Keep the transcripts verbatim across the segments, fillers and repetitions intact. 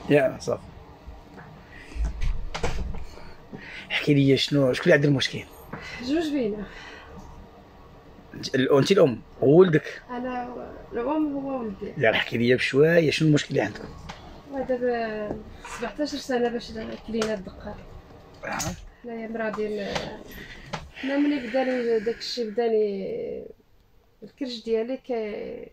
يا صافي. احكي لي شنو شكون اللي عنده المشكل؟ جوج بينا. انت الام وولدك؟ انا الام هو ولدي. لا احكي لي بشويه شنو المشكل اللي عندكم؟ دابا سبعطاش سنه باش كلينا الدقه. آه. حنايا مرادين. انا ملي بداني داكشي بداني الكرش ديالي كي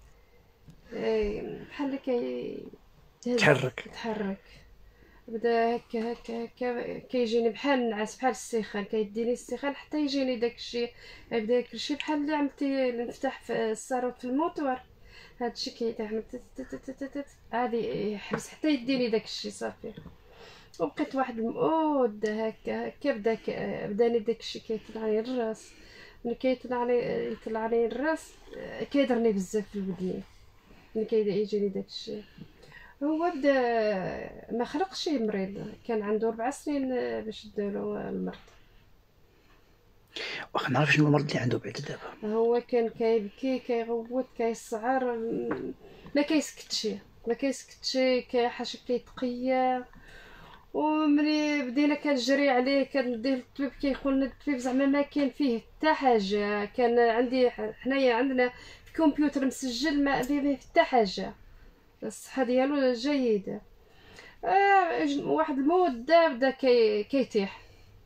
بحال كي تحرك تحرك. بدا هكا هكا هكا كيجيني بحال النعاس بحال السيخان كيديني السيخان حتى يجيني داكشي يبدا كلشي بحال اللي عملتي نفتح في الصاروت في الموتور. هادشي كيتعمل عادي يحبس حتى يديني داكشي صافي. وبقيت واحد المده هكا هكا بدا بداني داكشي كيطلعني الراس. ملي كيطلعني يطلعني الراس كيضرني بزاف في ودني ملي كيجيني داكشي. هو بدا ما خلقش مريض كان عنده ربع سنين باش دارو المرض. واخا نعرف شنو المرض اللي عنده بعد دابا. هو كان كيبكي كيغوت كيسعر ما كيسكتش ما كيسكتش كيحاش كيتقيا. وملي بدينا كنجري عليه كنديه للطبيب كيقول لنا الطبيب زعما ما كاين فيه حتى حاجه. كان عندي حنايا عندنا الكمبيوتر مسجل ما فيه حتى حاجه الصحه ديالو جيده. آه واحد المده بدا كي كيتيح.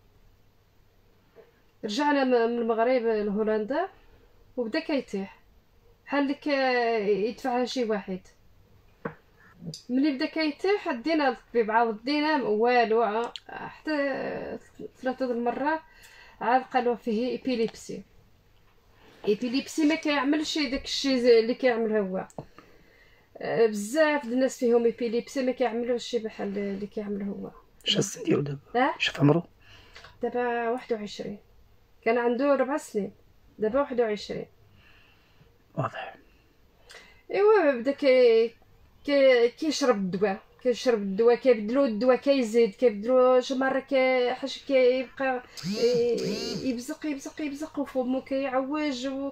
رجعنا من المغرب لهولندا وبدا كيتيح بحال اللي يدفعها شي واحد. ملي بدا كيتيح دينا للطبيب عاود دينا والو حتى ثلاثه د المرات عاد قالوا فيه ايبيليبسي. ايبيليبسي ما كيعملش داكشي اللي كيعمل هو. بزاف د الناس فيهم ايبيليبسي ما كيعملوش بحال اللي كيعمل هو. اش السن ديالو دابا؟ اش في عمرو؟ دابا واحد وعشرين. كان عنده ربع سنين دابا واحد وعشرين. واضح. ايوا بدا كي كي كيشرب الدواء كيشرب الدواء كيبدلو الدواء كيزيد كيبدلو شي مره كيحش كيبقى يبزق يبزق يبزق وفمو كيعوج و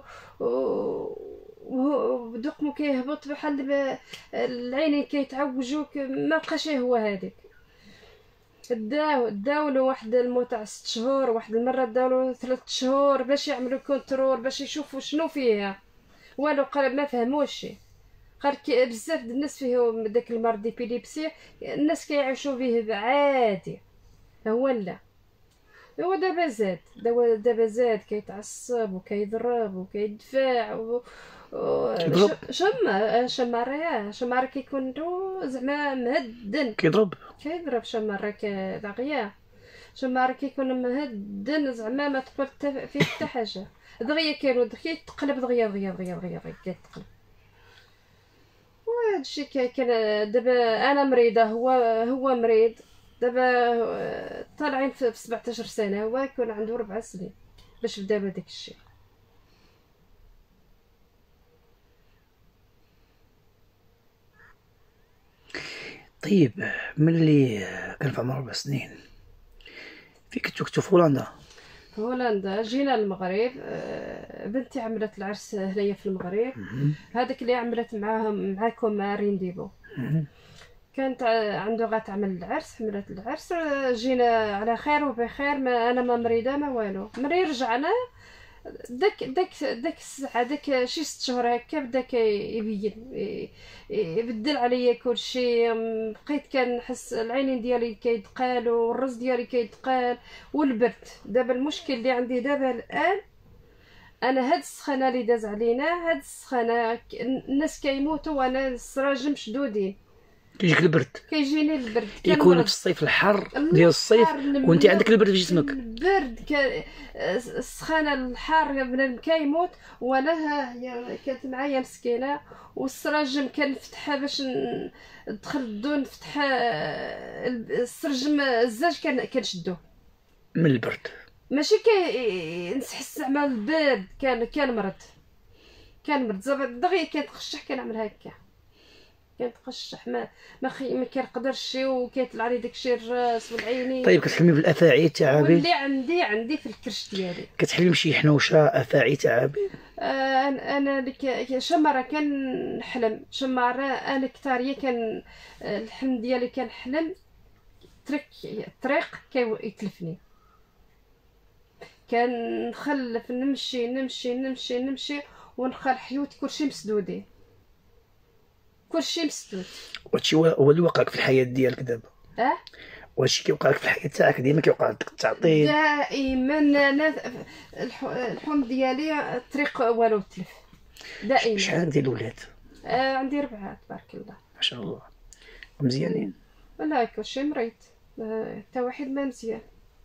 ودقمو كيهبط بحال العينين كيتعوجو ما بقاش هو هذيك. داو داولو واحد المو تاع ست شهور واحد المره داولو ثلاث شهور باش يعملوا كونترول باش يشوفوا شنو فيها. والو قال ما فهموش. قال بزاف د الناس فيهم داك المرض ديبيليبسي الناس كيعيشوا به عادي. هو لا هو دابا زاد دابا زاد كيتعصب وكيضرب وكيدفع و كيضرب شما شما راه شما راه كيكون زعما مهدن كيضرب كيضرب شما راه كدغيا شما راه كيكون مهدن زعما ما تقبل فيه حتى حاجه. دغيا كيرو دغيا يتقلب دغيا دغيا دغيا دغيا كيتقلب. وهادشي كان دابا انا مريضه هو هو مريض دابا طالعين في سبعطاش سنه هو يكون عنده ربع سنين باش بدا بداك الشيء. طيب ملي كان في عمر ربع سنين فين كنتو كنتو في هولندا؟ في هولندا جينا المغرب. بنتي عملت العرس هنايا في المغرب. هذاك اللي عملت معاهم معاكم مع رينديبو كانت عنده غتعمل العرس حملت العرس. جينا على خير وبخير ما انا ما مريضه ما والو. ملي رجعنا داك داك داك الساعه داك شي ست شهور هكا بدا كيبين يبدل عليا كلشي. بقيت كنحس العينين ديالي كيدقالو والراس ديالي كيدقال والبرد. دابا المشكل اللي عندي دابا الان انا هاد السخانه اللي داز علينا هاد السخانه الناس كيموتوا وانا السراج مشدودين كيجيك البرد. كيجيني البرد يكون في الصيف الحر ديال الصيف وانت عندك البرد في جسمك. البرد ك... السخانه الحار بنادم كيموت وانا ها هي كانت معايا مسكينه والسراجم كنفتحها باش ندخل الدون نفتح السرجم الزاج كان كنشدوه من البرد ماشي كي نحس زعما البرد كان كان مرض كان مرض دغيا كنتخشح كنعمل هكا كنتقشح ما ما, خي... ما كنقدرش وكيطلع لي داكشي الراس والعينين. طيب كتحلمي بالافاعي التعابين؟ واللي عندي عندي في الكرش ديالي. كتحلمي بشي حنوشه افاعي تعابين؟ آه انا ديك شي مره كنحلم، شي مره انا كثاريه كان الحلم ديالي كنحلم ترك الطريق كيتلفني، كنخلف نمشي نمشي نمشي نمشي ونلقى الحيوت كلشي مسدودين، كلشي مسدود. وهادشي هو اللي وقعك في الحياه ديالك دابا؟ اه وهادشي كيوقع لك في الحياه تاعك ديما؟ كيوقع لك التعطيل دائما؟ انا الحلم ديالي الطريق والو تلف دائما. شحال ديال الولاد؟ آه عندي ربعه تبارك الله. ما شاء الله مزيانين؟ لا كلشي مريض، حتى آه واحد ما مزيان.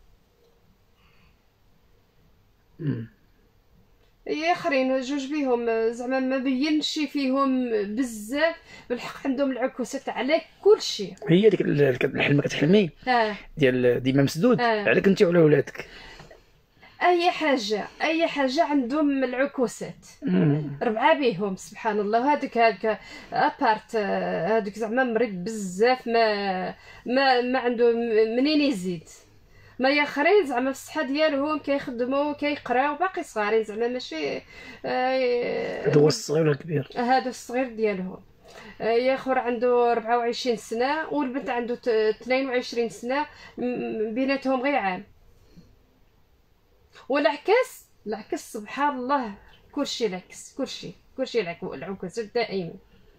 امم اي اخرين جوج بيهم زعما ما بينش فيهم بزاف، بالحق عندهم العكوسات على كل شيء. هي ديك الحلمه كتحلمي اه ديال ديما مسدود آه. عليك انت وعلى ولادك؟ اي حاجه اي حاجه عندهم العكوسات. مم. ربعه بيهم سبحان الله. هذاك هذاك ابارت هذاك زعما مريض بزاف، ما ما ما عنده منين يزيد. ما ياخرين زعما في الصحه ديالهم كيخدموا كيقراو باقي صغارين زعما ماشي. هذا هو الصغير ولا الكبير؟ هذا الصغير ديالهم. يا خور عنده أربعة وعشرين سنه والبنت عنده اثنين وعشرين سنه، بيناتهم غير عام. والعكس العكس سبحان الله كلشي العكس، كلشي كلشي العكس دائما.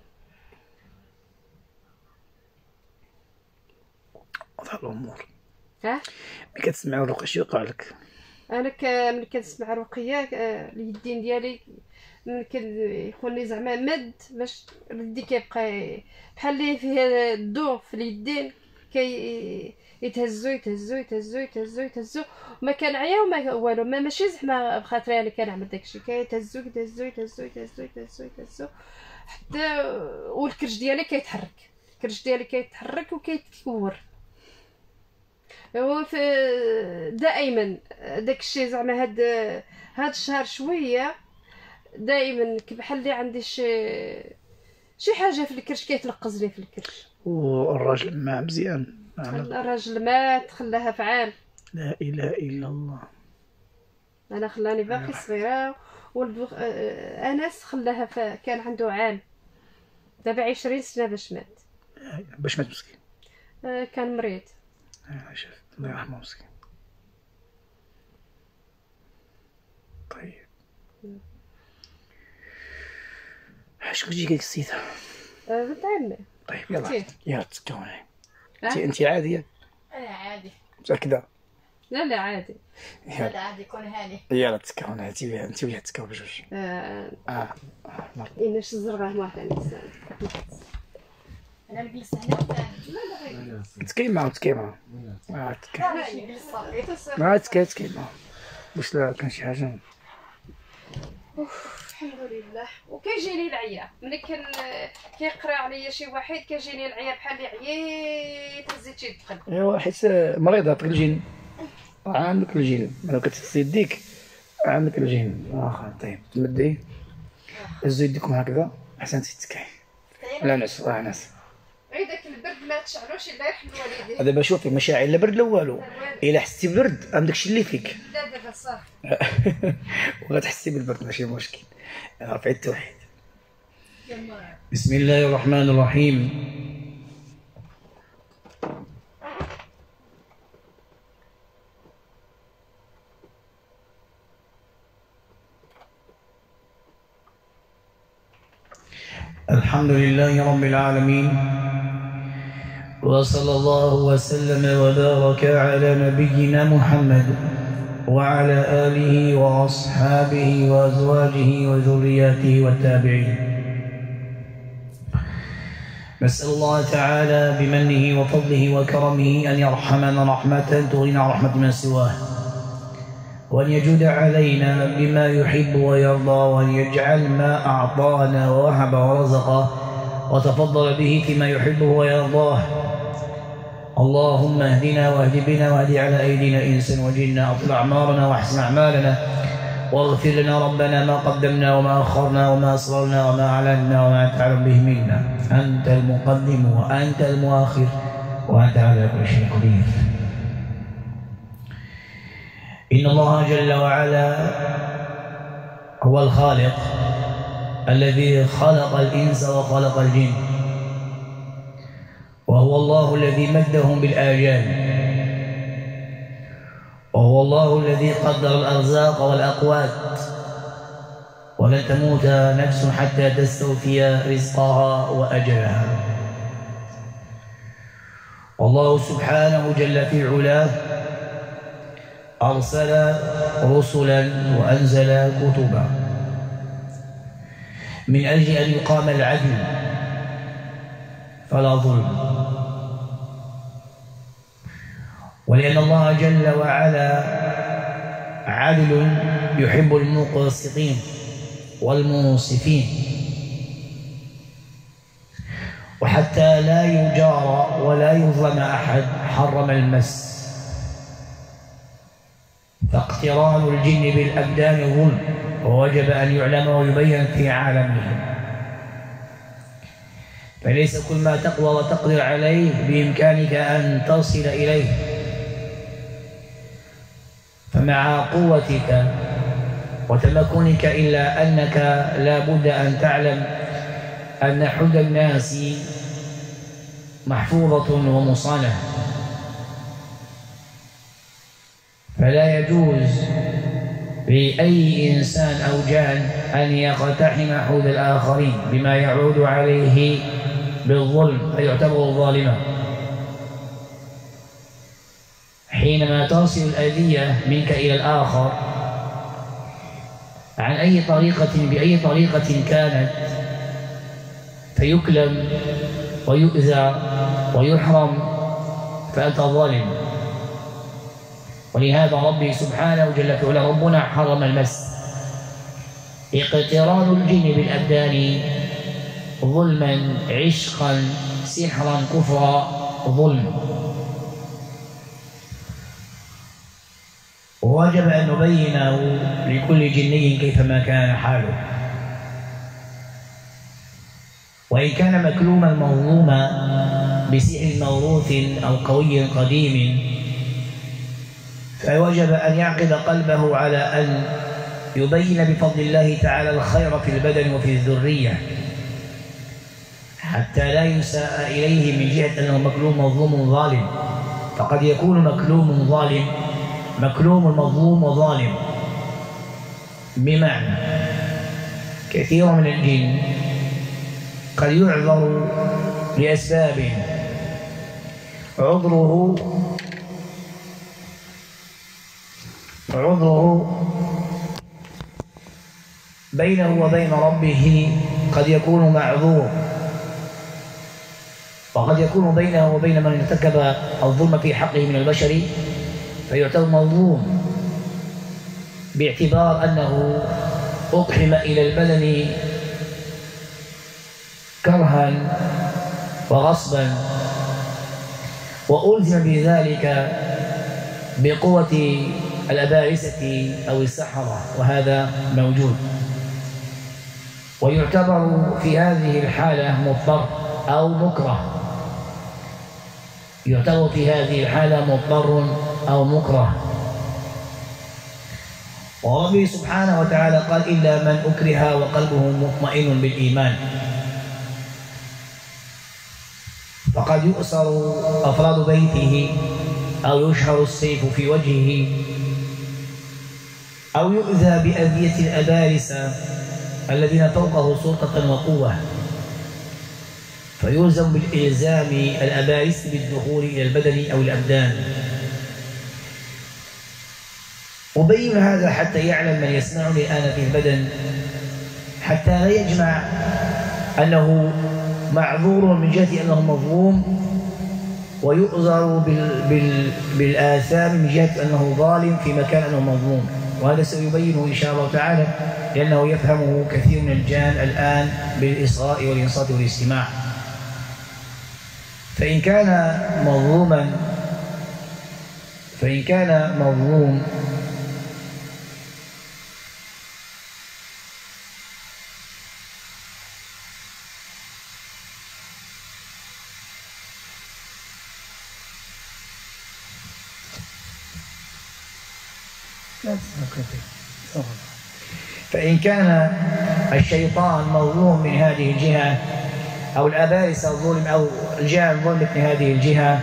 واضح الامور. ها ملي كتسمعي الرقيه شنو يوقع لك؟ انا ك... ملي كنسمع الرقيه اليدين ديالي ملي كيكون زعما مد باش ردي كيبقى بحال اللي فيه الضوء في اليدين، كي يتهزو يتهزو يتهزو يتهزو يتهزو ما كنعيا وما والو، ما ماشي زعما بخاطري انا كنعمل داكشي، كيتهزو يتهزو يتهزو يتهزو يتهزو يتهزو حتى والكرش ديالي كيتحرك، الكرش ديالي كيتحرك وكيتكور. هو في دائما داكشي زعما هاد هاد الشهر شويه دائما بحال اللي عندي شي شي حاجه في الكرش كيتلقز لي في الكرش. والراجل ما مزيان؟ الراجل مات خلاها في عام. لا اله الا الله. انا خلاني باقي صغيره والبخ... انس خلاها ف... كان عنده عام، دابا عشرين سنه باش مات. باش مات مسكين؟ كان مريض. اه شاف الله يرحمه مسكين. طيب اش غتجي ديك السيده؟ بنت عمي. طيب يلا يلا تسكوني. انت انت عاديه؟ انا عادي. متأكدة؟ لا لا عادي. لا عادي كون هاني. يلا تسكوني انت انت وياه تسكوا بجوج. اه اه إناش الزرقاء ما ثاني السنة. انا نجلس هنا ثاني. لا لا تكيم معاه تكيم معاه. اه تكيم. لا نجلس صافي. ما تكيم تكيم معاه. واش لا كان شي حاجة؟ الحمد لله. وكيجيني العيا ملي كان كيقرا عليا شي واحد كيجيني العيا بحال اللي عييت هزيت شي دقن. ايوا حيت مريضة طيق الجين. عندك الجين ملي كتغسل يديك عندك الجين. واخا طيب تمدي هزو يديكم هكذا احسن تتكاي. لا نعس راه نعس. غير داك البرد ما تشعلوش الله يرحم الوالدين. دابا شوفي مشاعر لا برد لا والو، الا حسيتي ببرد عندك شي اللي فيك. لا دابا صافي. وغتحسي بالبرد ماشي مشكل. رفعي التوحيد. بسم الله الرحمن الرحيم. الحمد لله رب العالمين، وصلى الله وسلم وبارك على نبينا محمد وعلى آله وأصحابه وأزواجه وذرياته والتابعين. نسأل الله تعالى بمنه وفضله وكرمه أن يرحمنا رحمة تغنينا عن رحمة من سواه، وأن يجود علينا بما يحب ويرضى، وأن يجعل ما أعطانا ووهب ورزق وتفضل به فيما يحبه ويرضاه. اللهم اهدنا واهد بنا واهد على أيدينا إنسا وجنا، أطل أعمارنا واحسن أعمالنا، واغفر لنا ربنا ما قدمنا وما أخرنا وما أسررنا وما أعلنا وما تعلم به منا، أنت المقدم وأنت المؤخر وأنت على كل شيء قدير. إن الله جل وعلا هو الخالق الذي خلق الإنس وخلق الجن، وهو الله الذي مدهم بالآجال، وهو الله الذي قدر الأرزاق والأقوات، ولن تموت نفس حتى تستوفي رزقها وأجلها. والله سبحانه جل في علاه أرسل رسلا وأنزل كتبا من أجل أن يقام العدل فلا ظلم، ولأن الله جل وعلا عدل يحب المقسطين والمنصفين، وحتى لا يجار ولا يظلم أحد حرم المس، فاقتران الجن بالأبدان ظلم، ووجب أن يعلم ويبين في عالمهم. فليس كل ما تقوى وتقدر عليه بإمكانك أن تصل إليه، فمع قوتك وتمكنك إلا أنك لا بد أن تعلم أن حدود الناس محفوظة ومصانة، فلا يجوز لأي إنسان أو جان أن يقتحم حدود الآخرين بما يعود عليه بالظلم فيعتبر ظالما. حينما تصل الأذية منك إلى الآخر عن أي طريقة بأي طريقة كانت فيكلم ويؤذى ويحرم فأنت ظالم. ولهذا ربي سبحانه جل في علاه ربنا حرم المس، اقتران الجن بالأبدان ظلما عشقا سحرا كفرا ظلم. ووجب أن نبينه لكل جني كيفما كان حاله، وإن كان مكلوما مظلوما بسحر موروث أو قوي قديم فوجب أن يعقد قلبه على أن يبين بفضل الله تعالى الخير في البدن وفي الذرية، حتى لا يساء إليه من جهة أنه مكلوم مظلوم ظالم. فقد يكون مكلوم ظالم مكلوم مظلوم وظالم، بمعنى كثير من الجن قد يعذر لأسباب عذره عذره بينه وبين ربه قد يكون معذور، وقد يكون بينه وبين من ارتكب الظلم في حقه من البشر فيعتبر مظلوم، باعتبار أنه أقحم إلى البدن كرها وغصبا وألزم بذلك بقوة الأبارسة أو السحرة، وهذا موجود. ويعتبر في هذه الحالة مضطر أو مكره، يعتبر في هذه الحالة مضطر أو مكره. وربي سبحانه وتعالى قال إلا من أكره وقلبه مطمئن بالإيمان، فقد يؤسر أفراد بيته أو يشهر السيف في وجهه أو يؤذى بأذية الأبارس الذين فوقه سلطة وقوة، فيلزم بالإلزام الأبارس بالدخول إلى البدن أو الأبدان. أبين هذا حتى يعلم من يسمعني الآن في البدن، حتى لا يجمع أنه معذور من جهة أنه مظلوم ويؤذر بال بال بالآثام من جهة أنه ظالم في مكان أنه مظلوم، وهذا سيبينه إن شاء الله تعالى، لأنه يفهمه كثير من الجان الآن بالإصغاء والإنصات والاستماع. فإن كان مظلوما فإن كان مظلوم فإن كان الشيطان مظلوم من هذه الجهة أو الأبالسة الظلم أو الجهة الظلم من هذه الجهة،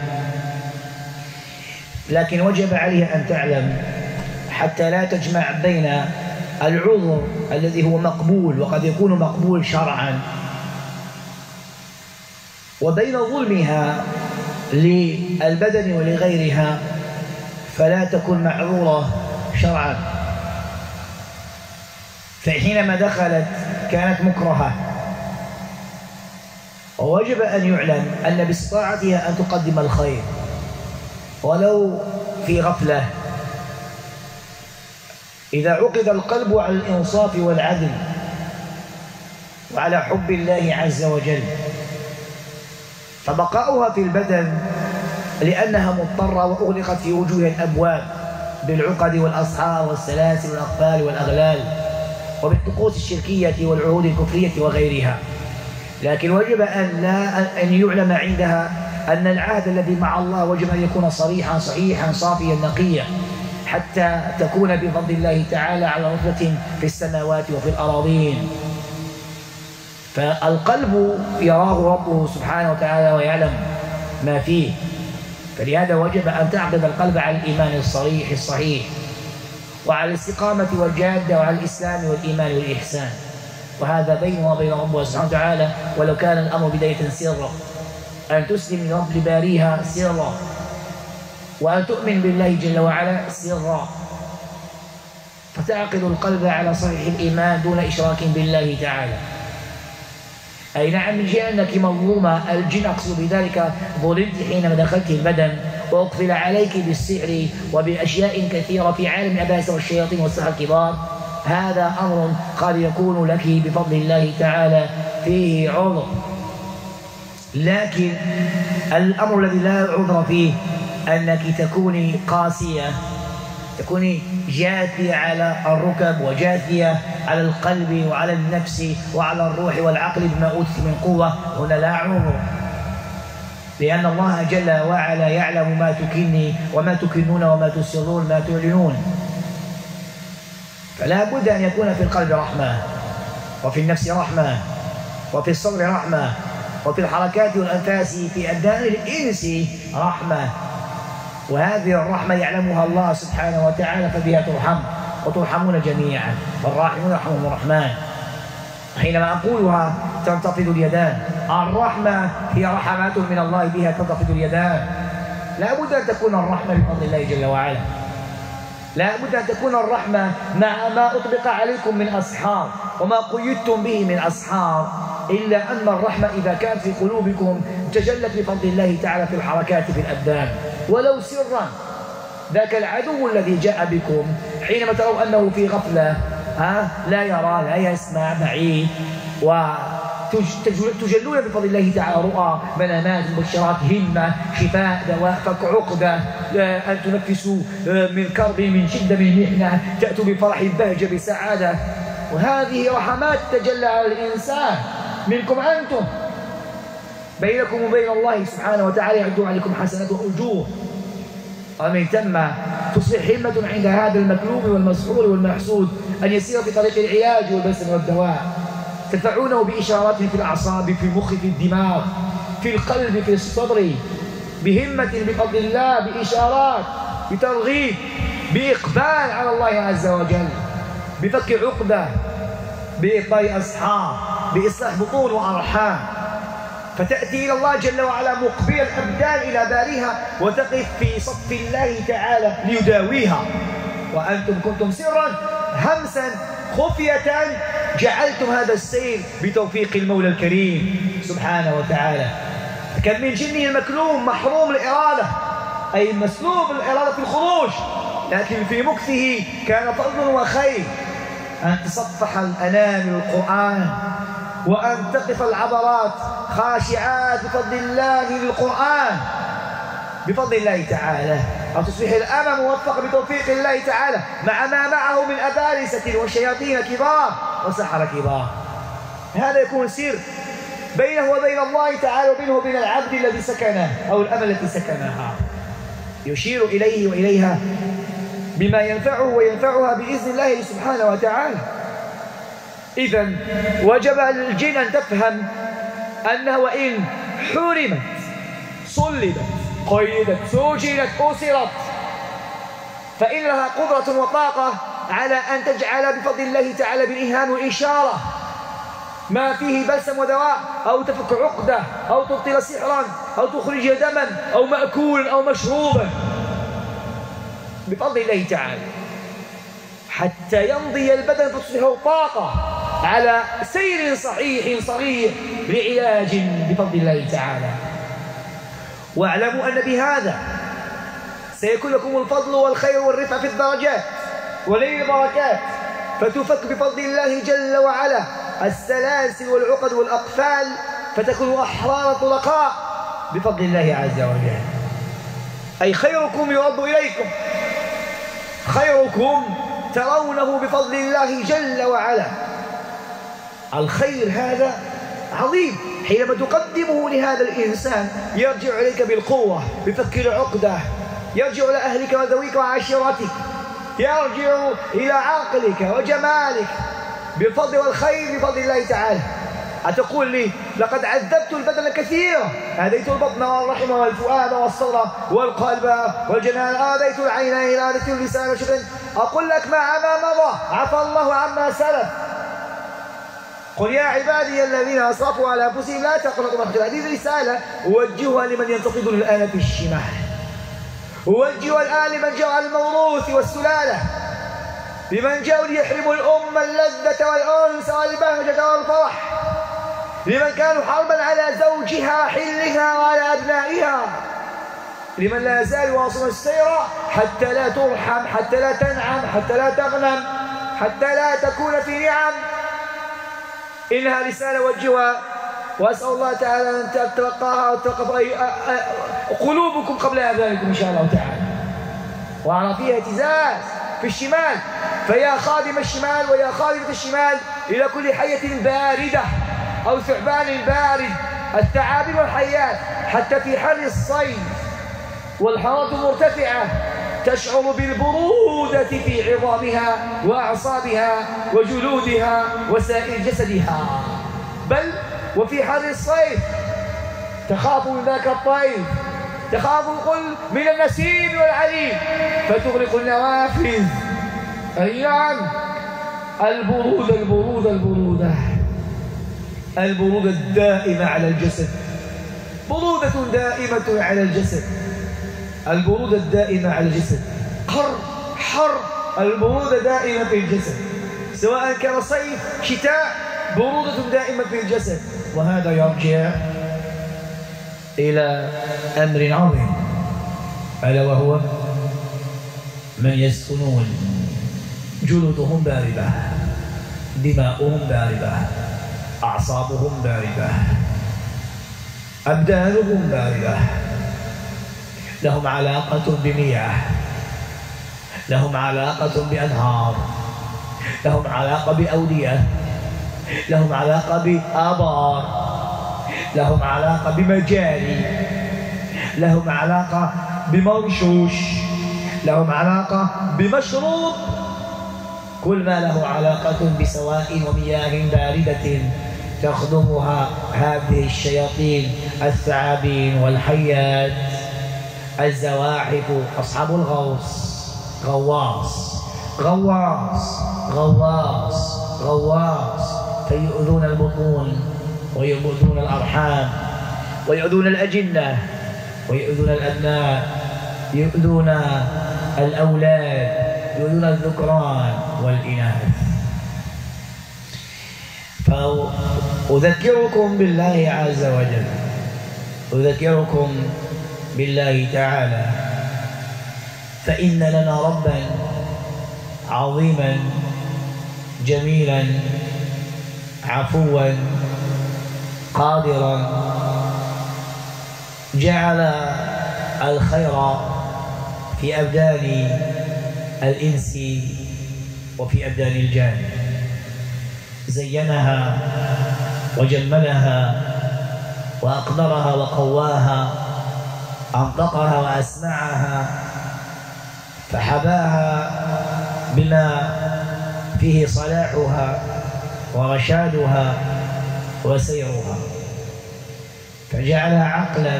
لكن وجب عليه أن تعلم حتى لا تجمع بين العذر الذي هو مقبول وقد يكون مقبول شرعا وبين ظلمها للبدن ولغيرها فلا تكون معذورة شرعا. فحينما دخلت كانت مكرهة، ووجب أن يعلم أن باستطاعتها أن تقدم الخير ولو في غفلة. إذا عقد القلب على الإنصاف والعدل وعلى حب الله عز وجل فبقاؤها في البدن لأنها مضطرة وأغلقت في وجوه الأبواب بالعقد والأصحاب والسلاسل والأقفال والأغلال وبالطقوس الشركية والعهود الكفرية وغيرها. لكن وجب أن لا أن يعلم عندها أن العهد الذي مع الله وجب أن يكون صريحا صحيحا صافيا نقيا حتى تكون بفضل الله تعالى على رتبة في السماوات وفي الأراضين. فالقلب يراه ربه سبحانه وتعالى ويعلم ما فيه، فلهذا وجب أن تعقد القلب على الإيمان الصريح الصحيح وعلى الاستقامة والجادة وعلى الإسلام والإيمان والإحسان، وهذا بينه وبين ربه سبحانه وتعالى. ولو كان الأمر بداية سرا أن تسلم لرب باريها سرا وأن تؤمن بالله جل وعلا سرا، فتعقد القلب على صحيح الإيمان دون إشراك بالله تعالى. أي نعم، من جهة أنك مظلومة، الجن أقصد بذلك ظلمت حينما دخلت البدن وأقفل عليك بالسحر وبأشياء كثيرة في عالم الأبالسة والشياطين والسحر الكبار، هذا أمر قد يكون لك بفضل الله تعالى فيه عذر. لكن الأمر الذي لا عذر فيه أنك تكوني قاسية، تكوني جاثية على الركب وجاثية على القلب وعلى النفس وعلى الروح والعقل بما أوتيت من قوة، هنا لا عذر، لأن الله جل وعلا يعلم ما تكني وما تكنون وما تسرون ما تعلنون. فلا بد أن يكون في القلب رحمة وفي النفس رحمة وفي الصدر رحمة وفي الحركات والأنفاس في أبدان الإنس رحمة، وهذه الرحمة يعلمها الله سبحانه وتعالى فبها ترحم وترحمون جميعا، والراحمون يرحمهم الرحمن. حينما أقولها تنتفض اليدان، الرحمة هي رحمات من الله بها تنتفض اليدان. لا بد أن تكون الرحمة بفضل الله جل وعلا، لا بد أن تكون الرحمة مع ما أطبق عليكم من أسحار وما قيدتم به من أسحار، إلا أن الرحمة إذا كانت في قلوبكم تجلت بفضل الله تعالى في الحركات في الأبدان ولو سرا. ذاك العدو الذي جاء بكم حينما تروا أنه في غفلة، ها لا يرى لا يسمع بعيد، وتجلون بفضل الله تعالى رؤى منامات مبشرات همة شفاء دواء فك عقدة، أن تنفسوا من كرب من شدة من محنة تأتوا بفرح بهجة بسعادة، وهذه رحمات تجلى على الإنسان منكم أنتم بينكم وبين الله سبحانه وتعالى، يعدوا عليكم حسنات وأجور. ومن ثم تصبح همة عند هذا المكلوب والمسحور والمحسود أن يسير في طريق العلاج والبسم والدواء، تدفعونه بإشارات في الأعصاب في المخ في الدماغ في القلب في الصدر، بهمة بفضل الله، بإشارات، بترغيب، بإقبال على الله عز وجل، بفك عقدة، بإقبال أسحار، بإصلاح بطون وأرحام، فتأتي إلى الله جل وعلا مقبل الأبدان إلى باريها وتقف في صف الله تعالى ليداويها، وأنتم كنتم سرا همسا خفية جعلتم هذا السير بتوفيق المولى الكريم سبحانه وتعالى. كان من جنه المكلوم محروم الإرادة، أي مسلوب الإرادة في الخروج، لكن في مكثه كان فضل وخير أن تصفح الأنام القرآن وأن تقف العبرات خاشعات بفضل الله للقرآن بفضل الله تعالى، أو تصبح الأمة موفقة بتوفيق الله تعالى مع ما معه من أبالسة وشياطين كبار وسحرة كبار. هذا يكون سر بينه وبين الله تعالى وبينه وبين العبد الذي سكنه أو الأمة التي سكنها، يشير إليه وإليها بما ينفعه وينفعها بإذن الله سبحانه وتعالى. إذن وجب الجن أن تفهم أنه وإن حرمت صلبت قيدت سجنت أسرت فإن لها قدرة وطاقة على أن تجعل بفضل الله تعالى بالإلهام والإشارة ما فيه بلسم ودواء، أو تفك عقدة، أو تبطل سحرا، أو تخرج دما، أو مأكولا أو مشروبا بفضل الله تعالى، حتى يمضي البدن فتصبح طاقة على سير صحيح صريح لعلاج بفضل الله تعالى. واعلموا أن بهذا سيكون لكم الفضل والخير والرفع في الدرجات وليل البركات، فتفك بفضل الله جل وعلا السلاسل والعقد والأقفال، فتكونوا أحرار طلقاء بفضل الله عز وجل. أي خيركم يرد إليكم، خيركم ترونه بفضل الله جل وعلا. الخير هذا عظيم، حينما تقدمه لهذا الإنسان يرجع إليك بالقوة بفك العقدة، يرجع إلى أهلك وذويك وعشيرتك، يرجع إلى عقلك وجمالك بالفضل والخير بفضل الله تعالى. أتقول لي لقد عذبت البدن كثيرا، آذيت البطن والرحم والفؤاد والصدر والقلب والجنان، آذيت العينين، آذيت اللسان والشفتين، أقول لك مع ما مضى عفى الله عما سلف. قل يا عبادي الذين أسرفوا على أنفسهم لا تقنطوا من رحمة الله. هذه رسالة أوجهها لمن ينتقدون الآن في الشمال، أوجهها الآن لمن جاء على الموروث والسلالة، لمن جاءوا ليحرموا الأمة اللذة والأنس والبهجة والفرح، لمن كانوا حربا على زوجها حلها وعلى أبنائها، لمن لا يزال واصل السير حتى لا ترحم، حتى لا تنعم، حتى لا تغنم، حتى لا تكون في نعم. إنها رسالة وجهها، وأسأل الله تعالى أن تتلقاها وتتلقى قلوبكم قبل أذانكم إن شاء الله تعالى. وأرى فيها اهتزاز في الشمال، فيا خادم الشمال ويا خادمة الشمال إلى كل حية باردة أو ثعبان بارد، الثعابين والحيات، حتى في حر الصيف والحرارة مرتفعة تشعر بالبرودة في عظامها وأعصابها وجلودها وسائر جسدها، بل وفي حر الصيف تخاف من ذاك الطيف، تخاف من النسيم والعليم فتغلق النوافذ. أي نعم، البرودة البرودة البرودة البرودة الدائمة على الجسد، برودة دائمة على الجسد، البرودة الدائمة على الجسد، حر حر، البرودة دائمة في الجسد، سواء كان صيف شتاء، برودة دائمة في الجسد. وهذا يرجع إلى أمر عظيم، ألا وهو من يسكنون جلودهم باردة، دماؤهم باردة، أعصابهم باردة، أبدانهم باردة، لهم علاقة بمياه، لهم علاقة بأنهار، لهم علاقة بأودية، لهم علاقة بآبار، لهم علاقة بمجاري، لهم علاقة بمرشوش، لهم علاقة بمشروب، كل ما له علاقة بسواء ومياه باردة تخدمها هذه الشياطين الثعابين والحيات الزواحف، أصحاب الغوص، غواص غواص غواص غواص، فيؤذون البطون ويؤذون الأرحام ويؤذون الأجنة ويؤذون الأبناء، يؤذون الأولاد، يؤذون الذكران والإناث. فأذكركم بالله عز وجل، أذكركم بالله تعالى، فإن لنا ربا عظيما جميلا عفوا قادرا، جعل الخير في أبدان الإنس وفي أبدان الجان، زينها وجملها وأقدرها وقواها، أنطقها وأسمعها، فحباها بما فيه صلاحها ورشادها وسيرها، فجعلها عقلا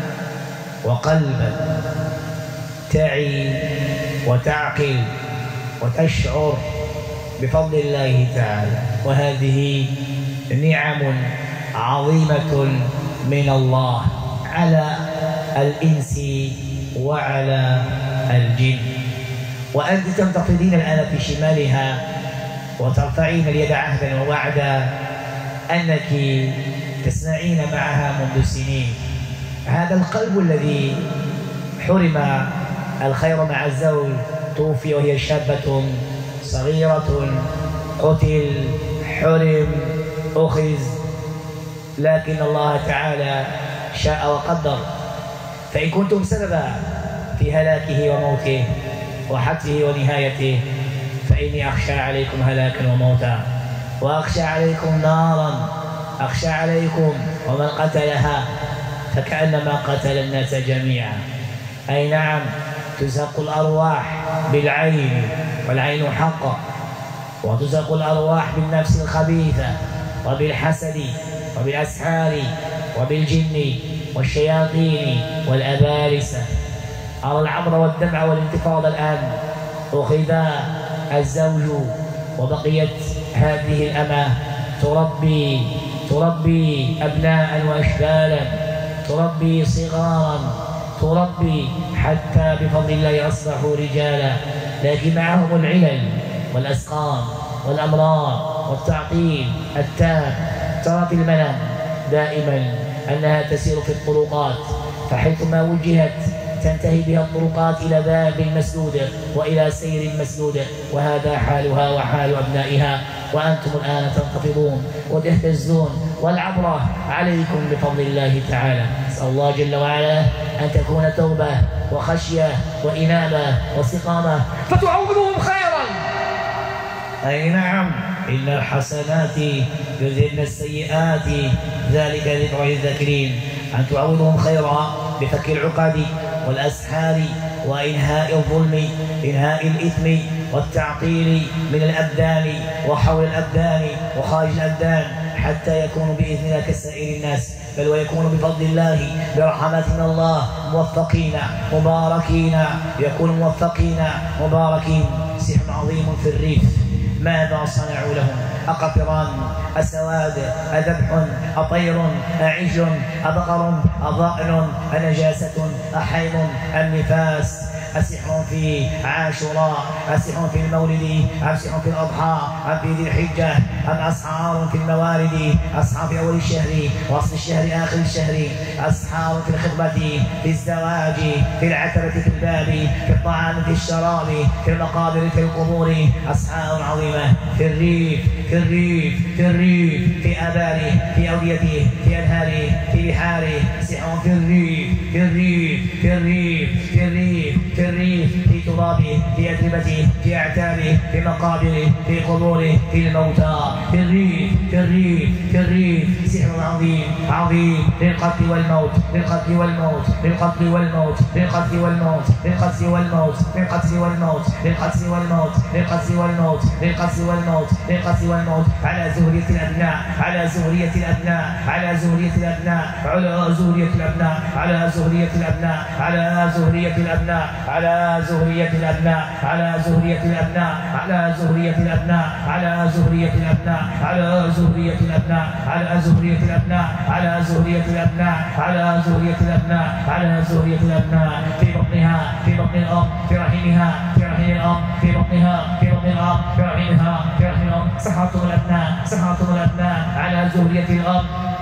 وقلبا تعي وتعقل وتشعر بفضل الله تعالى. وهذه نعم عظيمة من الله على الإنس وعلى الجن. وأنت تنتفضين الآن في شمالها وترفعين اليد عهدا ووعدا أنك تسمعين معها منذ سنين. هذا القلب الذي حرم الخير مع الزوج توفي وهي شابة صغيرة، قتل، حرم، أخذ، لكن الله تعالى شاء وقدر. فإن كنتم سببا في هلاكه وموته وحتفه ونهايته فإني أخشى عليكم هلاكا وموتا، وأخشى عليكم نارا، أخشى عليكم ومن قتلها فكأنما قتل الناس جميعا. أي نعم، تزهق الأرواح بالعين والعين حق، وتزهق الأرواح بالنفس الخبيثة وبالحسد وبالأسحار وبالجن والشياطين والأبالسة. أرى العبر والدمع والانتفاض الآن. أخذ الزوج وبقيت هذه الأمة تربي تربي أبناء وأشبالا، تربي صغارا، تربي حتى بفضل الله أصبحوا رجالا، لكن معهم العلل والأسقام والأمراض والتعطيل التام. ترى في المنام دائما أنها تسير في الطرقات، فحيثما وجهت تنتهي بها الطرقات إلى باب مسدود وإلى سير مسدود، وهذا حالها وحال أبنائها. وأنتم الآن تنتفضون وتهتزون، والعبرة عليكم بفضل الله تعالى. أسأل الله جل وعلا أن تكون توبة وخشية وإنابة واستقامة فتعوضهم خيرا. أي نعم، إن الحسنات يذهبن السيئات ذلك ذكر للذاكرين. أن تعوضهم خيرا بفك العقد والأسحار وإنهاء الظلم، إنهاء الإثم والتعطيل من الأبدان وحول الأبدان وخارج الأبدان، حتى يكونوا بإذن الله كسائر الناس، بل ويكونوا بفضل الله برحمة من الله موفقين مباركين، يكونوا موفقين مباركين. سحر عظيم في الريف، ماذا صنعوا لهم؟ أقطران، أسواد، أذبح، أطير، أعج، أبقر، أضأن، أنجاسة، أحيض، النفاس. أسحر في عاشوراء، أسحر في المولد، أسحر في الأضحى، أم في ذي الحجة، أم أسحار في الموالد، أسحار في أول الشهر وأصل الشهر آخر الشهر، أسحار في الخطبة، في الزواج، في العتبة، في الباب، في الطعام، في الشراب، في المقابر، في القبور. أسحار عظيمة في الريف في الريف في الريف في آباره، في أوديته، في أنهاره، في بحاره. سحر في الريف في الريف في الريف في الريف في الريف في ترابه، في أتربته، في أعتابه، في مقابره، في قبوره، في الموتى. في الريف في الريف في الريف سحر عظيم عظيم للقتل والموت، للقتل والموت، للقتل والموت، للقتل والموت، للقتل والموت، للقتل والموت، للقتل والموت، للقتل والموت، للقتل والموت، للقتل والموت، على زهرية الأبناء، على زهرية الأبناء، على زهرية الأبناء، على زهرية الأبناء، على زهرية الأبناء، على زهرية الأبناء، على زهرية الأبناء، على زهرية الأبناء، على زهرية الأبناء، على زهرية الأبناء، على زهرية الأبناء، على زهرية الأبناء، على زهرية الأبناء، على زهرية الأبناء، على زهرية الأبناء، في بطنها، في بطن الأم، في رحمها، في رحم الأم، في بطنها، في بطن الأم، في رحمها، في رحم الأم. سحرتم الأبناء، سحرتم الأبناء على زهرية الأم،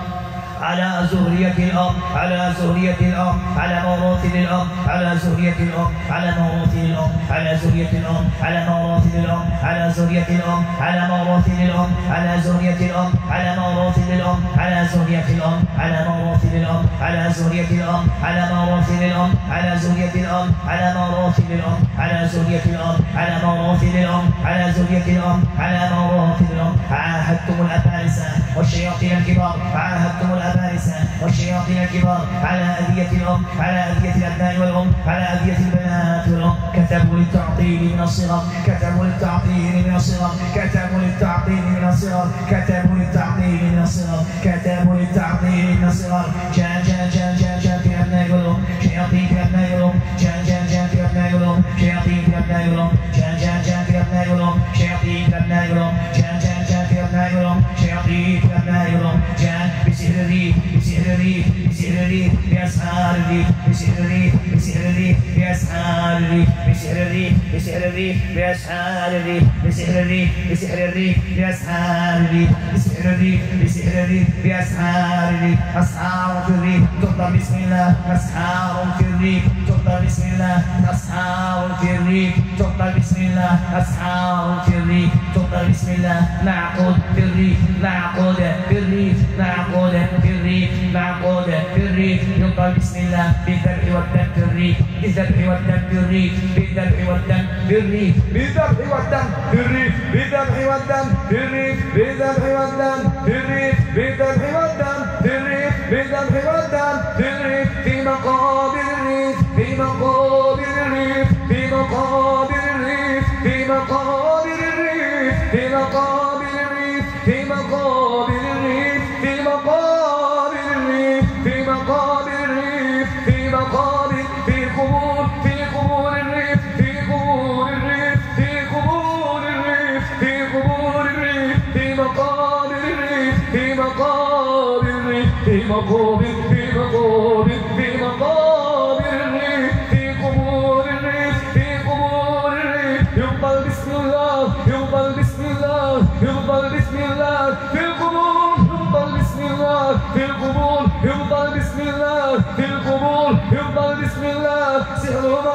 على زهرية الأم، على زهرية الأم، على موروث للأم، على زهرية الأم، على موروث للأم، على زهرية الأم، على موروث للأم، على زهرية الأم، على موروث للأم، على زهرية الأم، على موروث للأم، على زهرية الأم، على موروث للأم، على زهرية الأم، على موروث مواطن الأم على زوجة الأم على مواطن الأم على زوجة الأم على مواطن الأم على زوجة الأم على مواطن الأم. عاهدتم الأبالسة والشياطين الكبار عاهدتم الأبالسة والشياطين الكبار على أذية الأم على أذية الأبناء والأم على أذية البنات والأم. كتبوا للتعطيل من الصغر كتبوا للتعطيل من الصغر كتبوا للتعطيل من الصغر كتبوا للتعطيل من الصغر كتبوا للتعطيل من الصغر. جان جان جان جان جان في الأبناء والأم شياطين في الأبناء والأم جان جان جان في الأبناء والأم شياطين في الأبناء والأم جان جان جان في الأبناء والأم شياطين في الأبناء والأم جان جان جان في الأبناء والأم شياطين في الأبناء والأم. جان بسحر الريف بسحر الريف بسحر الريف بأسحار الريف بسحر الريف بسحر الريف بأسحار الريف بسحر الريف بسحر الريف بأسحار الريف بسحر الريف بسحر الريف بأسحار الريف بسحر الريف بسحر الريف بأسحار الريف. أسحار في الريف تقدر بسم الله أسحار في الريف تقدر بسم الله أسحار في الريف تقدر بسم الله أسحار في الريف تقدر بسم الله. معقود في الريف معقود في الريف معقود في الريف معقود في الريف يقدر بسم الله. بالذبح والدم في الريف بالذبح والدم في الريف بالذبح والدم في الريف بالذبح والدم في الريف بالذبح والدم في الريف بالذبح والدم في الريف بالذبح والدم في الريف بالذبح والدم في الريف. في مقابر الريف في مقابر الريف في مقابر الريف في مقابر الريف في مقابر الريف في مقابر الريف في مقابر الريف في مقابر الريف في مقابر في قبور في قبور الريف في قبور الريف في قبور الريف في قبور الريف في مقابر الريف في مقابر الريف في مقابر في مقابر في مقابر الريف في قبور الريف في قبور الريف. يقبل بسم الله يقبل بسم الله يقبل بسم الله في القبور يقبل بسم الله في القبور يقبل بسم الله في القبور يقبل بسم الله. سحر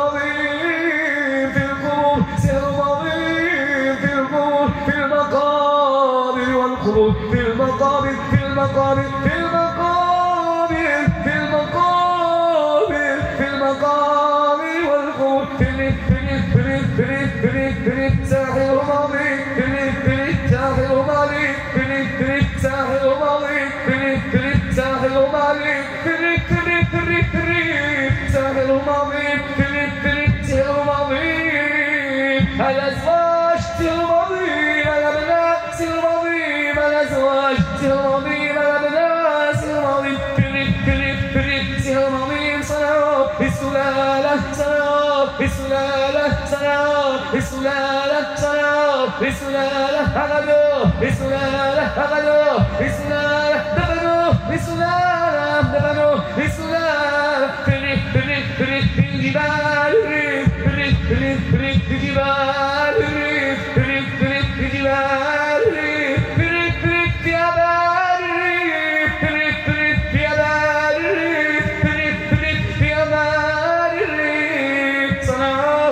عظيم في القبور سحر عظيم في القبور في المقابر والقبور في المقابر في المقابر في المقابر في المقابر في المقابر والقبور في الريف في الريف في الريف في الريف في الريف في الريف. ساحر عظيم في الريف في الريف ساحر عظيم في الريف في الريف ساحر عظيم في الريف في الريف ساحر عظيم في الريف في الريف في الريف في الريف ساحر عظيم في الريف في الريف سحر عظيم. الأزواج سحر عظيم الأبناء سحر عظيم الأزواج سحر عظيم الأبناء سحر عظيم في الريف في الريف في الريف سحر عظيم. صنعوا السلالة صنعوا السلالة صنعوا السلالة صنعوا السلالة أخذوا السلالة أخذوا السلالة دفنوا السلالة دفنوا السلالة في الريف في الريف في الريف في الجبال الريف في الريف في الريف في الريف في جبال الريف في الريف في الريف في جبال الريف في الريف في الريف في أبار الريف في الريف في الريف في أبار الريف في الريف في الريف في أبار الريف. صنعوا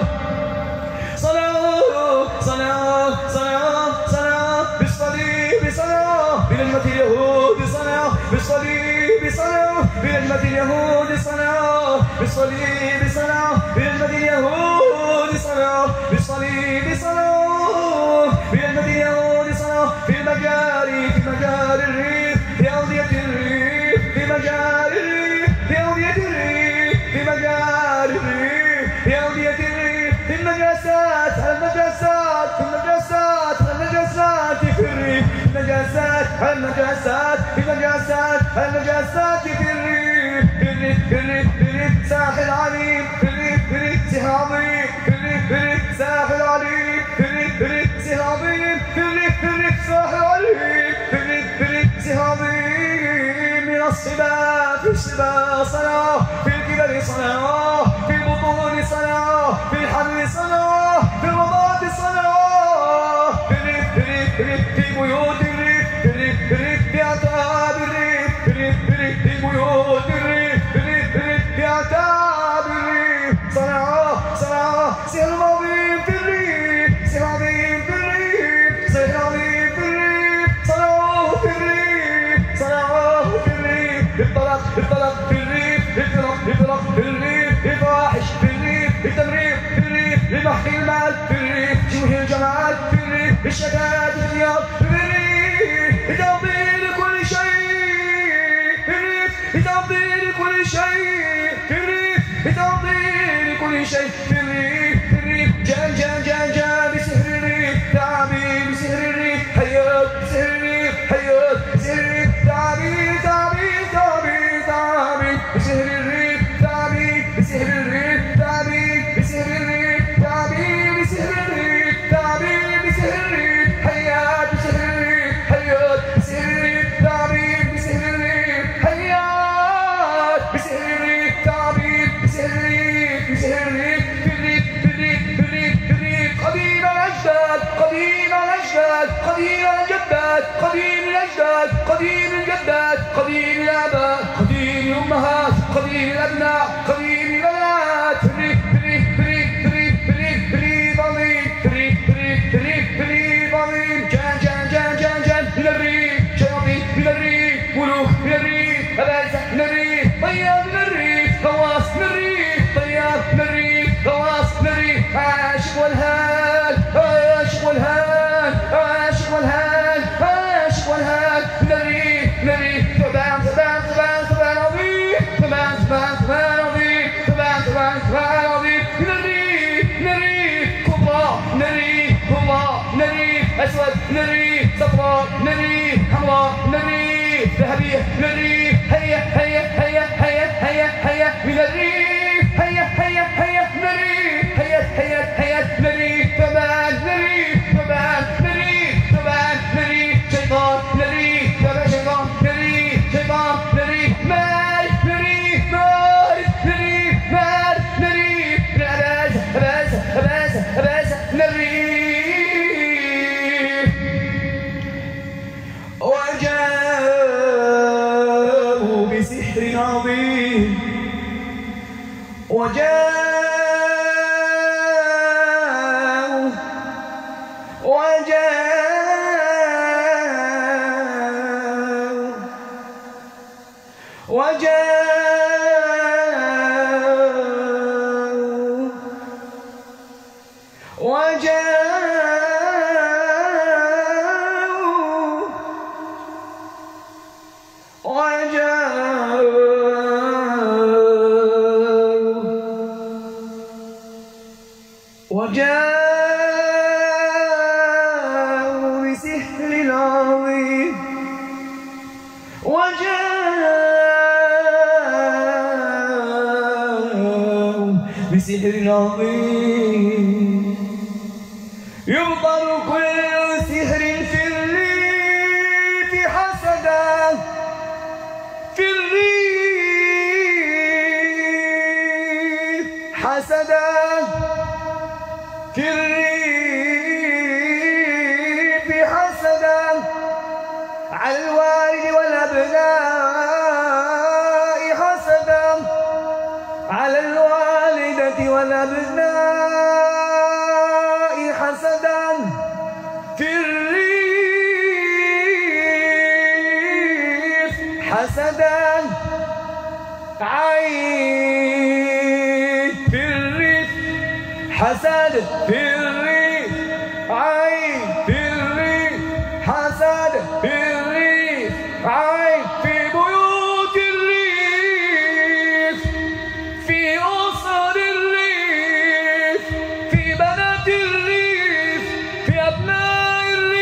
صنعوا صنعوا صنعوا صنعوا بالصليب صنعوا بنجمة اليهود صنعوا بالصليب صنعوا بنجمة اليهود صنعوا بالصليب صنعوا بنجمة اليهود صنعوا بالصليب صنعوا بنجمة اليهود صنعوا في المجاري في مجاري الريف في أودية الريف في مجاري الريف في أودية الريف في مجاري الريف في أودية الريف في النجاسات النجاسات في النجاسات النجاسات في الريف النجاسات النجاسات في النجاسات النجاسات في الريف في الريف في الريف في الريف ساحر عليم في الريف في الريف سحر عظيم في الريف في الريف ساحر عليم في الريف في الريف سحر عظيم في الريف في الريف ساحر عليم في الريف في الريف سحر عظيم. من الصبا في الصبا صنعوا في الكبر صنعوا في البطون صنعوا في الحر صنعوا في الرضاعة صنعوا في الريف في الريف في الريف في بيوت الريف في الريف في الريف في أعتاب الريف في الريف في الريف في بيوت الريف في الريف في الريف في أعتاب الريف. صنعوا صنعوا سحر عظيم في الريف سحر عظيم في الريف سحر عظيم في الريف. صنعوا في الريف صنعوا في الريف. اطلق اطلق في الريف اطلق اطلق في الريف بالشتات الثياب بالريح لتفضيل كل شيء بالريح لتفضيل كل شيء بالريح لتفضيل كل شيء بالريح بالريح جان جان جان جان بسحر الريح تعبير بسحر الريح حياة بسحر الريح حياة بسحر الريح تعبير تعبير تعبير تعبير بسحر الريح تعبير بسحر الريح تعبير بسحر الريح تعبير بسحر الريح تعبير بسحر الريح حياة بسحر الريح حياة بسحر الريح تعبير بسحر الريح حياة بسحر الريح تعبير بسحر الريح بسحر الريح بالريح بالريح بالريح بالريح قديم الأجداد قديم الأجداد قديم الجدات قديم الأجداد قديم الجدات قديم الآباء قديم الأمهات قديم الأبناء قديم البنات بالريح بالريح بالريح بالريح بالريح بالريح عظيم بالريح بالريح بالريح بالريح عظيم جان جان جان جان جان من الريح شياطين من الريح ملوك من الريح أبازة من الريح طياب من الريح غواص من الريح طياب من الريح غواص من الريح عاشق والهان عاشق والهان عاشق والهان عاشق والهان من الريح من الريح ثبان ثبان ثبان ثبان عظيم ثبان ثبان ثبان عظيم ثبان ثبان ثبان عظيم من الريح من الريح كبرى من الريح كبرى من الريح أسود من الريح صفراء من الريح حمراء من الريح ذهبية من الريح هيا هيا هيا هيا هيا هيا من الريح هيا هيا هيا من الريح هيا هيا هيا من الريح ثبان من الريح ثبان من الريح ثبان من الريح شيطان من الريح ثبان شيطان من الريح شيطان من الريح مال من الريح مال من الريح مال من الريح من أبازة أبازة أبازة أبازة من الريح وجاءوا بسحر عظيم وجاءوا وجاءوا وجاءوا وجاءوا وجاءوا بسحر عظيم وجاءوا بسحر عظيم يبطل كل سحر في الريف حسدا في الريف حسدا في الريف حسدا على الوالد والأبناء حسدا على الوالدة والأبناء حسدا في الريف حسدا عين في الريف حسد في الريف عين في الريف حسد في الريف عين في بيوت الريف في أسر الريف في بنات الريف في أبناء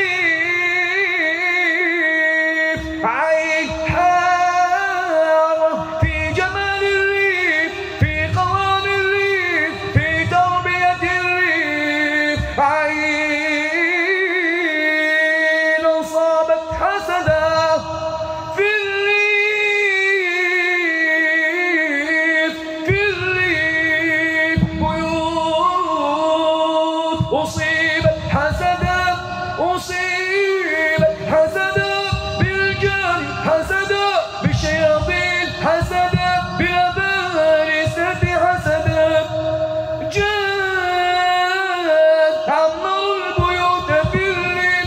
الريف عين حارة في جمال الريف في قوام الريف في تربية الريف عين أصابت حسدا في الريف في الريف بيوت أصيبت حسدا أصيبت حسدا بالجن حسدا بالشياطين حسدا بالأبارسة حسدا جاءت عمروا البيوت في الريف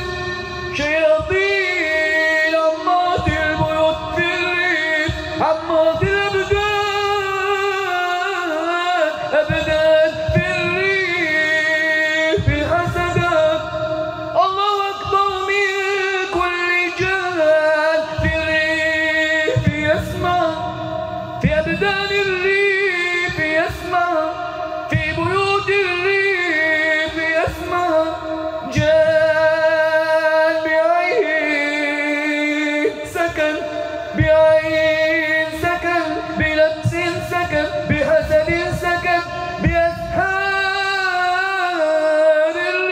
شياطين عمرت البيوت في الريف عمرت الأبدان أبدان في الريف حسدا الله يسمع في بيوت الريف يسمع جان بعين سكن بعين سكن بلبس سكن بحسد سكن بأسحار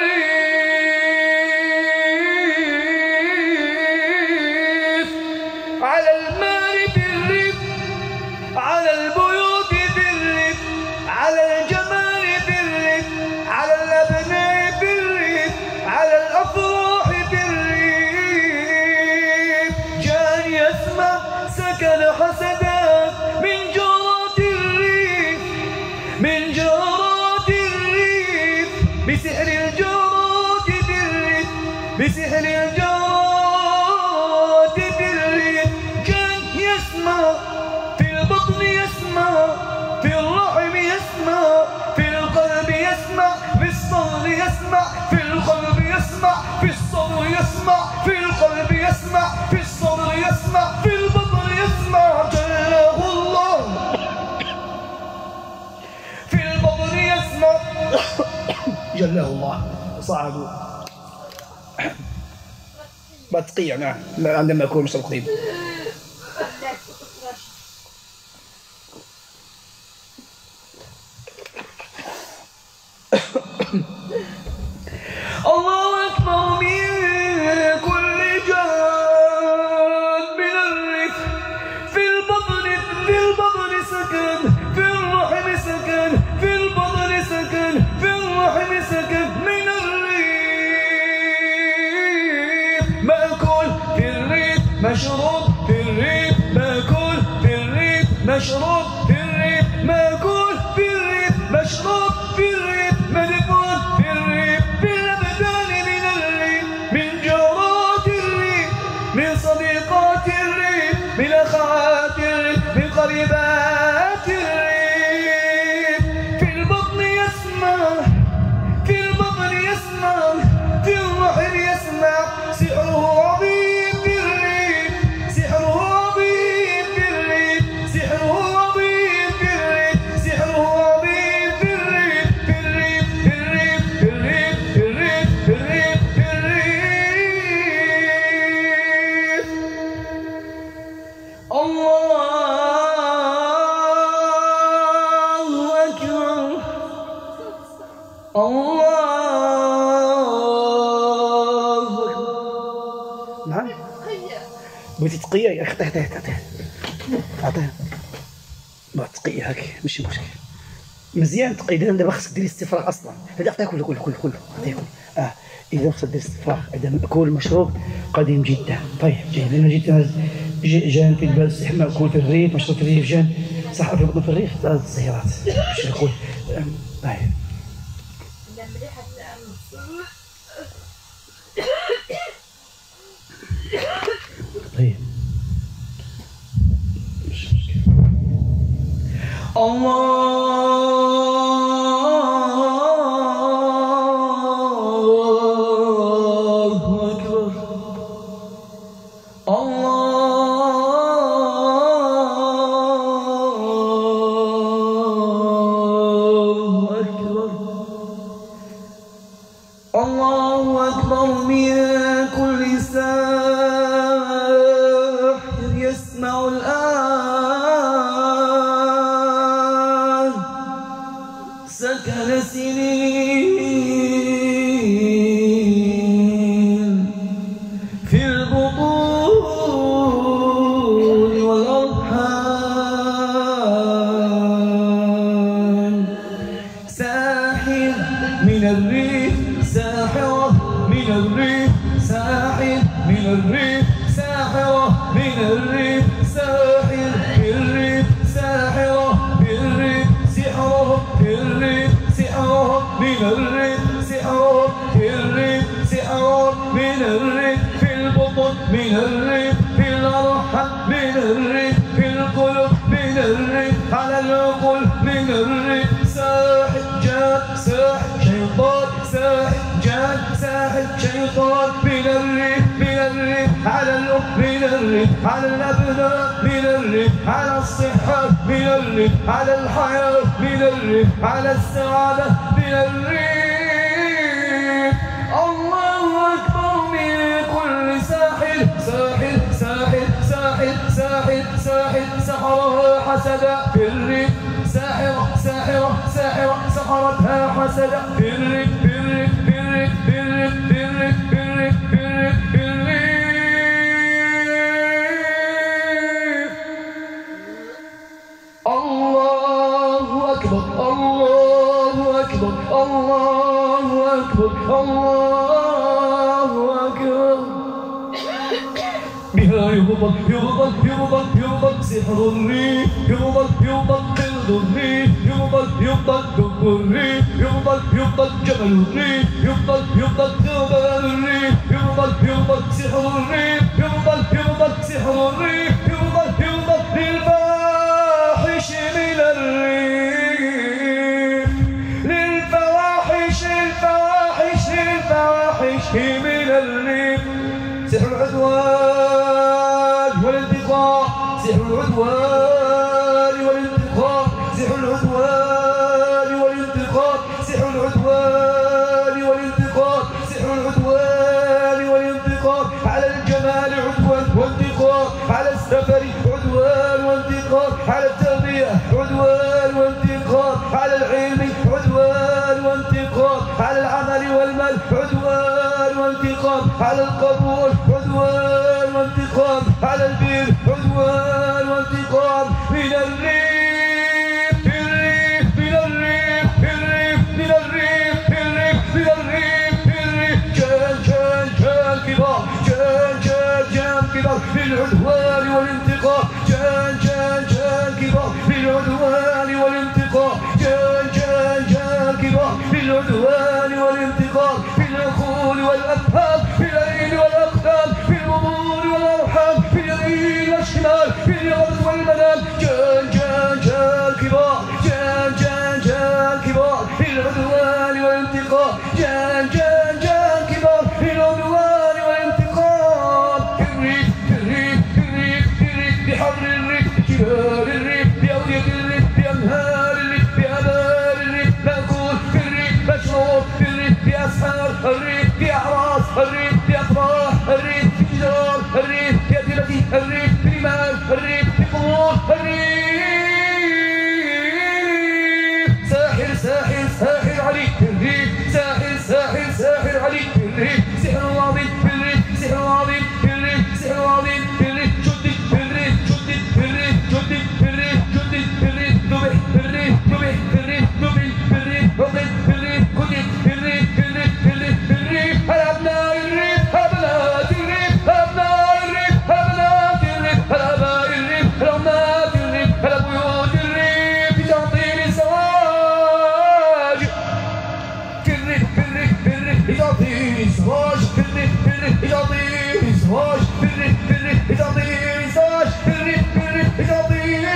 الريف على المال في الريف على البيوت في الريف على الجمال في الريف على الأبناء في الريف على الأفراح في الريف جان يسمع سكن حسدات من جارات الريف من جارات الريف بسحر الجارات في الريف بسحر الجارات في الريف جان يسمع في البطن يسمع في الرحم يسمع في القلب يسمع في الصدر يسمع في القلب يسمع في الصدر يسمع في القلب يسمع في الصدر يسمع في البطن يسمع جله الله في البطن يسمع جله الله صعدوا بتقيع نعم عندما أكون مشرب قريب الله أكبر من كل جان من الريف في البطن في البطن سكن في الرحم سكن في البطن سكن في الرحم سكن من الريف مأكول في الريف مشروب في الريف مأكول في الريف مشروب في الريف مأكول في الريف مشروب في الريف مدفون في الريف في الأبدان من الريف من جارات الريف من صديقات الريف من أخوات الريف من قريبات الريف في البطن يسمع في البطن يسمع في الرحم يسمع سحره عظيم في الريف سحره عظيم في الريف سحره عظيم في الريف سحره عظيم في الريف في الريف في الريف في الريف في الريف في الريف في الريف الله أكبر الله أكبر نعم بغيتي تقية يا أخي عطيه عطيه عطيه ما تقية هاك ماشي مشكل مزيان تقي دابا خاصك ديري استفراغ اصلا هذا عطيه كله كله كله كله عطيه كله اه اذا خاصك دير استفراغ هذا مأكول مشروب قديم جدا طيب جيد لأنه جيت جان في البال صحيح مأكول في الريف مشروب في الريف جان صح في البطن في الريف هذه الصهيرات باش نقول طيب طيب مش مشكل الله أكبر الله أكبر الله أكبر من كل ساحر يسمع الآن سكن سنين في البطون والأرحام ساحر من الريف ساحرة من الريف ساحر من الريف ساحرة من الريف ساحر في الريف ساحرة في الريف سحرة في الريف سحرة من الريف سحرة في الريف سحرة من الريف في البطن من الريف في الأرحام من الريف في القلوب من الريف على العقول من الريف ساحر جاء ساحر شيطان ساحر جاء ساحر شيطان من الريف من الريف على الأم من الريف على الأبناء من الريف على الصحة من الريح على الحياة، من الريح على السعادة، من الريح. الله أكبر من كل ساحل ساحل ساحل ساحل ساحل ساحل سحرها حسدا في الريح، ساحرة ساحرة ساحرة سحرتها حسدا في الريح في الريح في الريح في الريح في الريح في الريح في الريح في الريح. الله أكبر الله أكبر الله أكبر الله أكبر. بها يغضب يغضب يغضب يغضب سحر الريح، يغضب يغضب قلد الريح، يغضب يغضب دب الريح، يغضب يغضب جمل الريح، يغضب يغضب ثوبان الريح، يغضب يغضب سحر الريح، يغضب يغضب سحر الريح، يغضب يغضب للفواحش من الريح، للفواحش الفواحش الفواحش من الريح. سحر العدوان والانتقام، سحر العدوان والانتقام، سحر العدوان والانتقام، سحر العدوان والانتقام، سحر العدوان والانتقام. على الجمال عدوان وانتقام، على السفر عدوان وانتقام، على التربية عدوان وانتقام، على العلم عدوان وانتقام، على العمل والمال عدوان وانتقام، على القبول عدوان وانتقام، على البر عدوان وانتقام. من الريح في الريح من الريح في الريح من الريح في الريح من الريح في الريح. جان جان جان كبار، جان جان جان كبار للعدوان والانتقام، جان جان جان كبار للعدوان والانتقام، جان جان جان كبار للعدوان والانتقام. في العقول والأفهام، في الأيد والأقدام، في الأمور والأرحام، في اليمين والشمال، في اليقظة والمنام. جان جان جان كبار، جان جان جان كبار للعدوان والانتقام، جان جان جان كبار للعدوان والانتقام. في الريح في الريح في الريح في الريح بحر الريح، بجبال الريح، بأودية الريح، بأنهار الريح، بآبار الريح. مأكول في الريح، مشروب في الريح، بأسحار الريح، بأعراس الريح، بأفراح الريح، بجدار الريح، بأدلة الريح، برمال الريح، بقبور الريح. ساحر ساحر ساحر عليك في الريح، ساحر ساحر ساحر عليك في الريح. سحر عظيم في الريح، سحر عظيم في الريح، سحر عظيم في الريح. جدد في الريح، جدد في الريح، جدد في الريح، جدد في الريح. ذبح في الريح، ذبح في الريح، ذبح في الريح، عقد في الريح، كتب في الريح، في الريح في الريح في الريح. على أبناء الريح، أبناء الريح، أبناء الريح، أبناء الريح، على آباء الريح، على أمهات الريح، على بيوت الريح. بتعطيل الزواج في الريح في الريح في الريح، بتعطيل الزواج في الريح في الريح، بتعطيل الزواج في الريح في الريح، بتعطيل الزواج في الريح في الريح، بتعطيل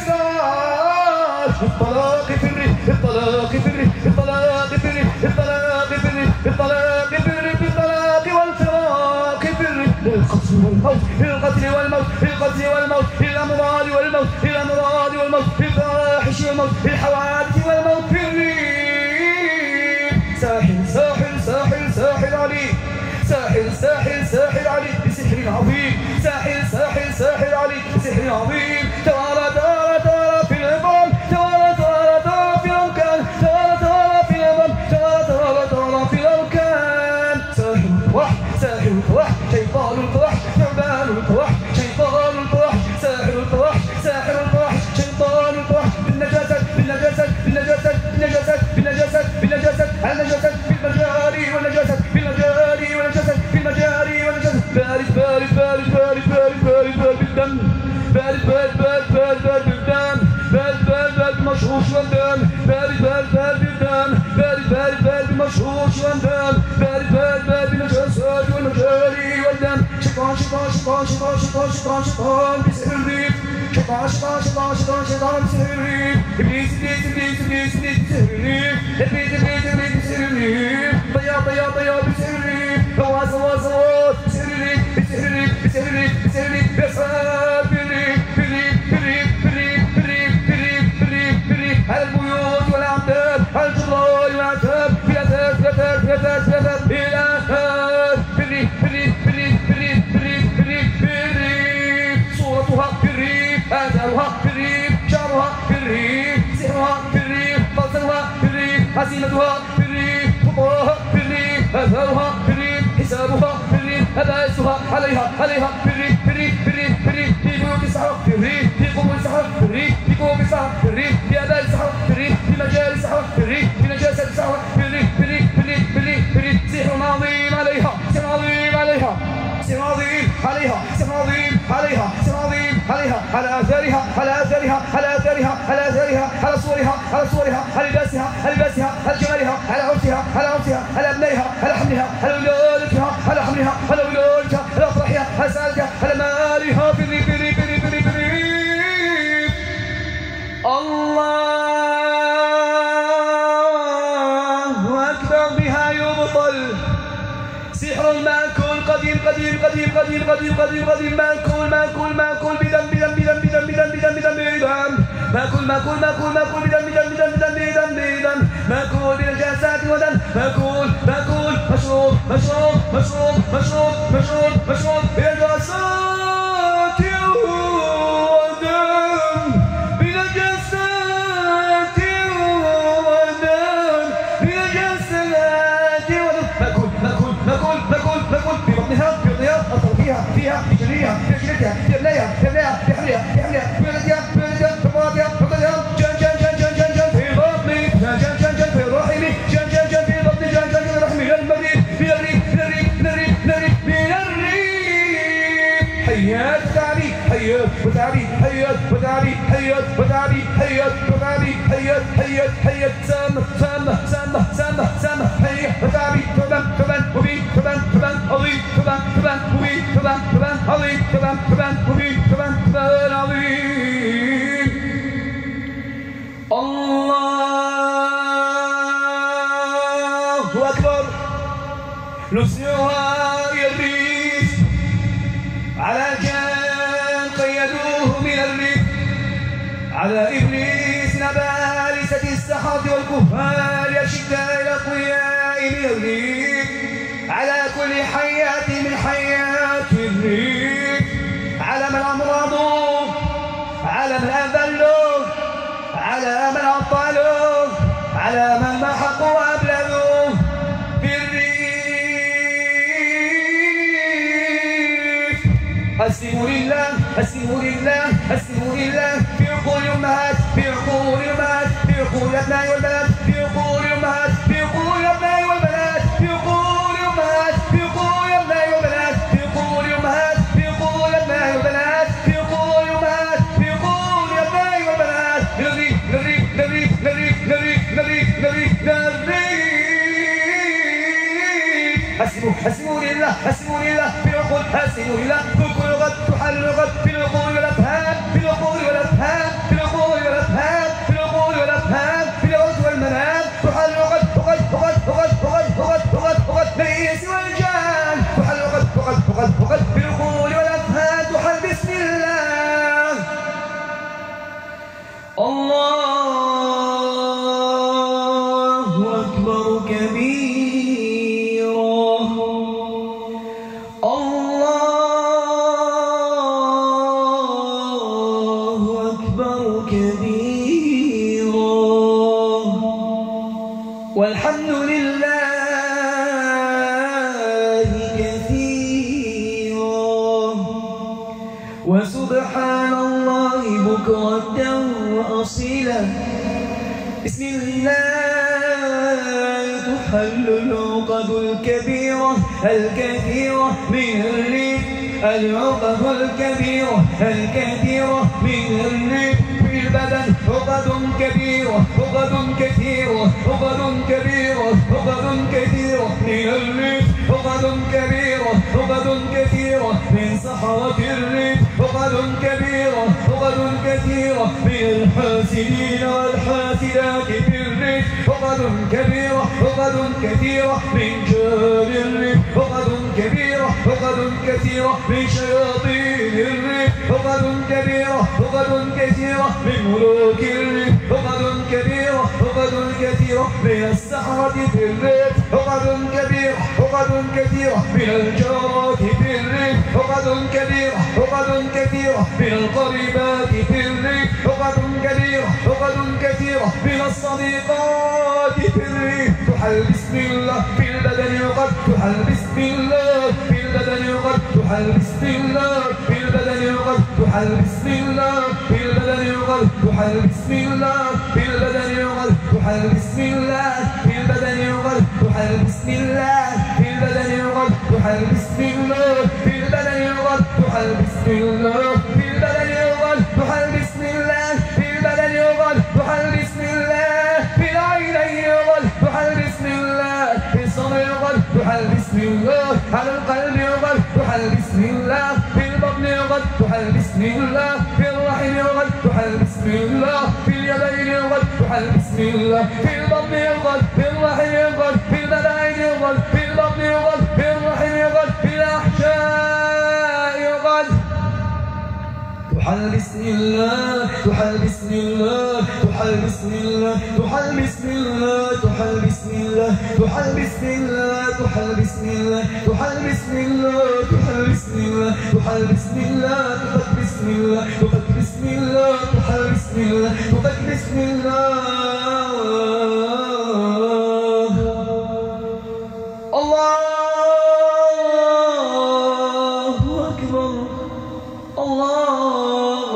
الزواج. الطلاق في الريح، الطلاق في الريح، الطلاق في الريح، الطلاق في الريح، الطلاق في الريح، الطلاق والفراق في الريح. القتل والموت، القتل والموت، القتل والموت، الأمراض والموت، الأمراض والموت، الفواحش والموت، الحوادث والموت في الريح. ساحر ساحر ساحر ساحر عليك، ساحر ساحر ساحر عليك بسحر عظيم، ساحر ساحر ساحر عليك بسحر عظيم. توارى توارى توارى في العظام، توارى توارى توارى في الأركان، توارى توارى في العظام، توارى توارى توارى في الأركان. ساحر الفوحش، ساحر الفوحش، شيطان الفوحش، ثعبان الفوحش، شيطان الفوحش، ساحر الفوحش، ساحر الفوحش، شيطان الفوحش. بالنجاسة بالنجاسة بالنجاسة بالنجاسة بالنجاسة بالنجاسة النجاسة بالمجاري والنجاسة بالمجاري والنجاسة بالمجاري والنجاسة. بارد بارد بارد بارد بارد بارد بارد بالدم، بارد بارد بارد بارد بارد بالدم، بارد بارد بارد بالمشروش والدم، بارد بارد بارد بالدم، بارد بارد بارد بالمشروش والدم، بارد بارد بارد بالنجاسات والمجاري والدم. شيطان شيطان شيطان شيطان شيطان شيطان شيطان بسحر الريح، شيطان شيطان شيطان شيطان شيطان بسحر الريح. إبليس إبليس إبليس إبليس إبليس بسحر الريح، إبليس إبليس إبليس بسحر الريح. ضياء ضياء ضياء بسحر الريح، فواز فواز فواز بسحر الريح، بسحر الريح بسحر الريح بسحر الريح. بأسحار في الريح في الريح في الريح في الريح في الريح في الريح عزيمتها في الريح، خطاها في الريح، آثارها في الريح، حسابها في الريح، أبائسها عليها عليها في الريح في الريح في الريح في الريح، في بيوت السحرة في الريح، في قبور السحرة في الريح، في قبور السحرة في الريح، في آباء السحرة في الريح، في مجال السحرة في الريح، في نجاسة السحرة في الريح في الريح في الريح في الريح في الريح، سحر عظيم عليها، سحر عظيم عليها، سحر عظيم عليها، سحر عظيم عليها، سحر عظيم عليها، على آثارها على آثارها على آثارها على آثارها، على صورها على صورها، على لباسها على لباسها، على جمالها، على عرسها على عرسها، على أبنائها، على حملها، على ولادتها، على حملها، على ولادتها، على أفراحها، على سعادتها، على مالها في الريف في الريف في الريف في الريف في الريف. الله أكبر بها يبطل سحر ماكول قديم قديم قديم قديم قديم قديم قديم ماكول ماكول ماكول بدم بدم بدم بدم بدم بدم بدم بدم ماكول ماكول ماكول ماكول بدم بدم بدم بدم بدم بدم ماكول بنجاسات ودم ماكول ماكول مشروب مشروب مشروب مشروب مشروب مشروب بنجاسات ودم بنجاسات ودم بنجاسات ودم ماكول ماكول ماكول ماكول ماكول في بطنها في بطنها أصل فيها فيها في جنيها في جنتها في أبنائها في أبنائها في حملها في حملها في ولدها في ولدها في مراتها في ولدها جن جن جن جن جن جن في بطني جن جن جن جن في رحمي جن جن جن في بطني جن جن جن رحمي المريض من الريح من الريح من الريح من الريح من الريح حيات وتعبي حيات وتعبي حيات وتعبي حيات وتعبي حيات وتعبي حيات حيات حيات سامة سامة سامة سامة سامة حيات وتعبي ثبان ثبان مبين ثبان ثبان عظيم ثبان ثبان مبين ثبان ثبان عظيم ثبان ثبان مبين ثبان ثبان عظيم. الله أكبر. نسيرها يغيث على كان قيدوه من الريح على إبليس نبالسة السحرة والكفار أشداء الأقوياء من الريح على كل حياة من حياة الريح على من أمرضوا على من أذلوا على من أبطلوا على من محقوا وأبلغوا في الريح. أسلموا لله أسلموا لله أسلموا لله في عقول الأمهات في عقول الأمهات في عقول الأبناء والبنات في عقول الأمهات في عقول الأبناء والبنات في عقول الأمهات في عقول الأبناء والبنات في عقول الأمهات في عقول الأبناء والبنات في عقول الأمهات في عقول الأبناء والبنات للريح للريح للريح للريح للريح للريح للريح للريح. أسلموا أسلموا لله أسلموا لله في العقول أسلموا لله في كل غد تحل الغد في العقول والأفهام في العقول والأفهام في العقول والأفهام في العقول والأفهام في العقول والمنام تحل الغد غد غد غد غد غد غد غد بالإنس والجان تحل الغد غد غد غد في العقول والأفهام تحل بسم الله. الله أكبر كبيرا الله أكبر كبيرا والحمد لله كثيرا وسبحان الله بكرة وأصيلا. بسم الله تحل العقد الكبيرة الكثيرة من الريح العقد الكبيرة الكثيرة من الريح في البدن عقد كبيرة عقد كثيرة عقد كبيرة عقد كثيرة من الريح عقد كبيرة عقد كثيرة من سحرة الريح عقد كبيرة عقد كثيرة من الحاسدين والحاسدات في الريح عقد كبيرة عقد كثيرة من جار الريح عقد كبيرة عقد كثيرة من شياطين الريح عقد كبيرة عقد كثيرة من ملوك الريح عقد كبيرة عقد كثيرة من السحرة في الريح عقد كبيرة عقد كثيرة من الجارات في الريح عقد كبيرة عقد كثيرة من القريبات في الريح عقد كبيرة عقد كثيرة من الصديقات في الريح تحل بسم الله في البدن وقد تحل بسم الله في البدن وقد تحل بسم الله في البدن وقد تحل بسم الله في البدن وقد تحل بسم الله في البدن وقد تحل بسم الله في البدن وقد تحل بسم الله في البدن وقد تحل بسم الله في البدن وقد تحل بسم الله في البدن وقد تحل بسم الله في البدن وقد تحل بسم الله في العينين وقد تحل بسم الله في الصدر وقد تحل بسم الله على القلب وقد تحل بسم الله في البطن وقد تحل بسم الله في الرحم وقد تحل بسم الله في اليدين وقد تحل بسم الله في البطن وقد في الرحم وقد في البدن وقد في البطن وقد في الرحم وقد في الأحشاء وقد تحل بسم الله تحل بسم الله تحل بسم الله تحل بسم الله تحل بسم الله تحل بسم الله تحل بسم الله تحل بسم الله تحل بسم الله تحل بسم الله تحل بسم الله تحل بسم الله تحل بسم الله تحل بسم الله الله أكبر الله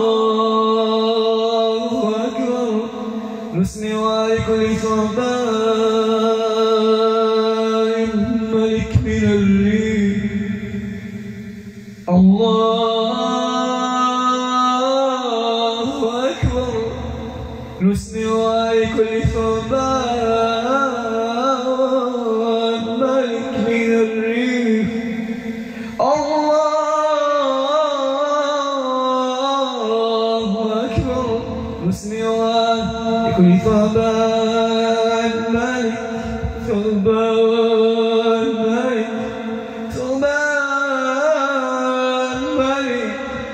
أكبر نسني ولكل ثوبان ملك من الريح الله أكبر نسني ولكل ثوبان ملك من الريح الله أكبر نسني ولكل ثوبان ملك ثوبان ملك ثوبان ملك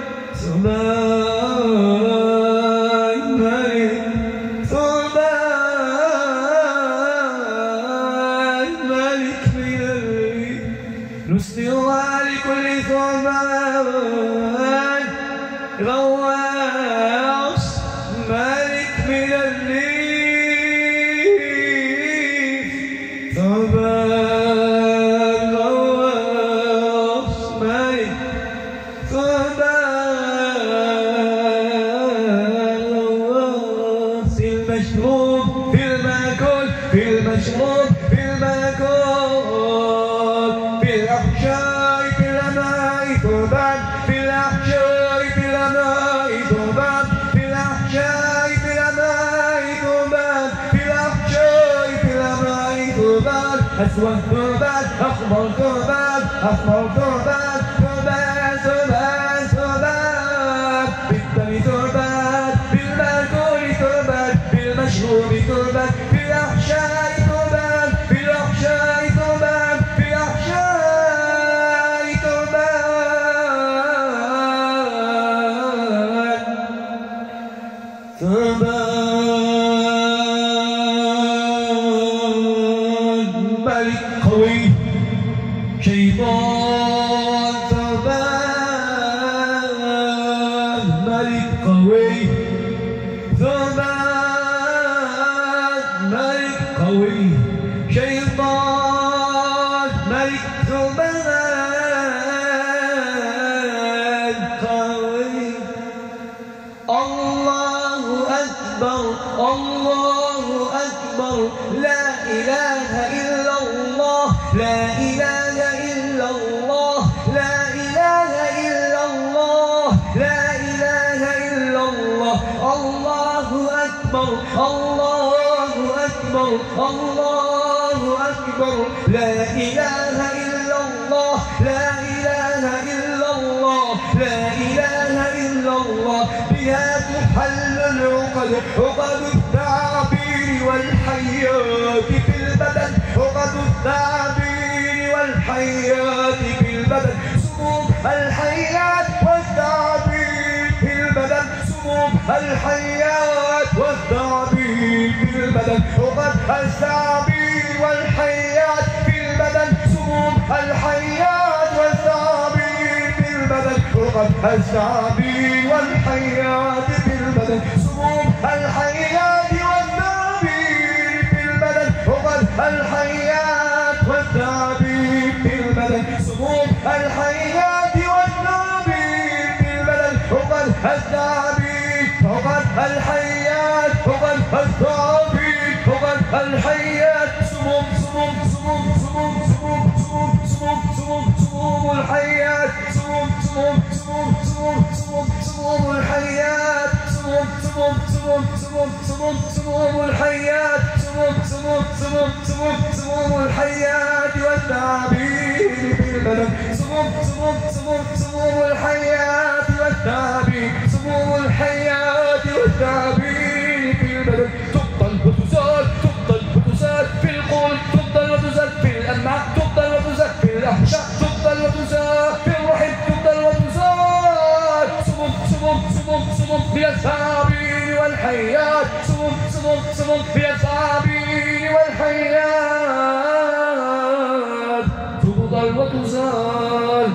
ثوبان ملك ثوبان ملك من الريح نسني لكل ثوبان غواص ملك من الريح ثوبان غواص ملك ثوبان غواص في المشروب في المأكل في المشروب في المأكل في الأحشاء في الأماء ثوبان في الأحشاء في الأماء ثوبان في الأحشاء في الأماء ثوبان في الأحشاء في الأماء ثوبان أسود ثوبان أخضر ثوبان أحمر ثوبان ثوبان ثوبان ثوبان بالدم ثوبان بالمأكول ثوبان بالمشروب ثوبان في الأحشاء ثوبان في الأحشاء ثوبان في الأحشاء ثوبان ثوبان ملك قوي شيطان ثوبان ملك قوي ثوبان ملك قوي شيطان ملك ثوبان قوي الله أكبر الله أكبر لا إله إلا الله لا إله إلا الله لا إله إلا الله لا إله إلا الله الله أكبر الله أكبر الله أكبر لا إله إلا الله لا إله إلا الله لا إله إلا الله بها تحل العقد عقد التعابير والحيات في البدن عقد التعابير والحيات في البدن سموم الحيات والتعابير في البدن سموم الحيات والتعابير في البدن عقد التعابير والحيات في البدن سموم الحيات والتعابير في البدن عقد التعابير والحيات في البدن سموم الحيات والتعابير في البدن عقد الحيات والتعبير في البدن سموم الحيات والتعبير في البدن حقن التعبير حقن الحيات حقن التعبير حقن الحيات سموم سموم سموم سموم سموم سموم سموم سموم سموم الحيات سموم سموم سموم سموم سموم سموم الحيات سموم سموم سموم سموم سموم سموم الحيات سموم سموم سموم سموم سموم الحيات والتعبير في البدن سموم سموم سموم سموم الحيات والتعبير سموم الحيات والتعبير في البدن تبطل وتزال تبطل وتزال في القلب تبطل وتزال في الأمعاء تبطل وتزال في الأحشاء تبطل وتزال في الرحم تبطل وتزال سموم سموم سموم سموم في التعبير والحيات سموم سموم سموم في التعبير والحيات تبطل وتزال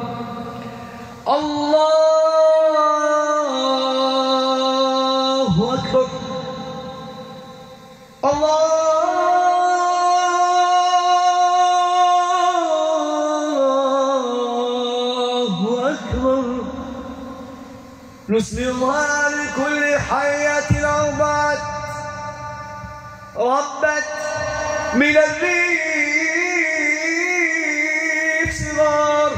الله أكبر الله أكبر نسمعها لكل حياة أربعة ربت من الريف صغار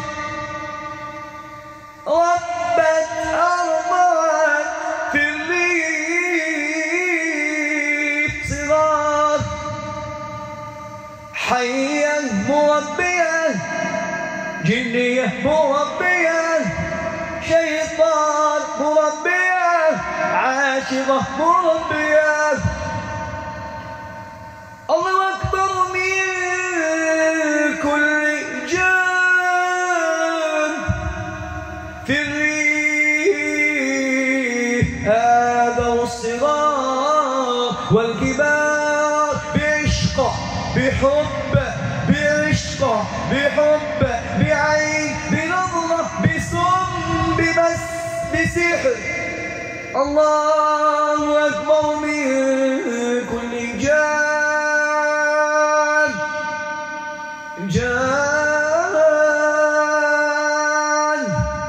ربت أربعة في الريف صغار حية مربية جنية مربية شيطان مربية عاشقة مربية الله أكبر من كل جان في الريف هذا الصغار والكبار بعشقه بحبه بعشقه بحبه بعين بنظرة بسم ببس بسحر الله أكبر من كل جان جان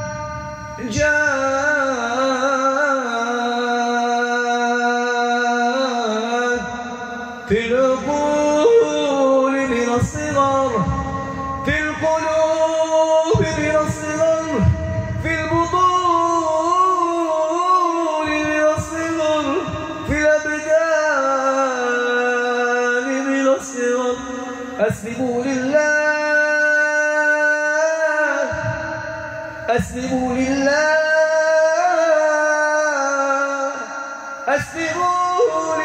جان في العقول من الصغر في القلوب من الصغر في البطون من الصغر في الأبدان من الصغر أسلموا لله أسلموا لله أسلموا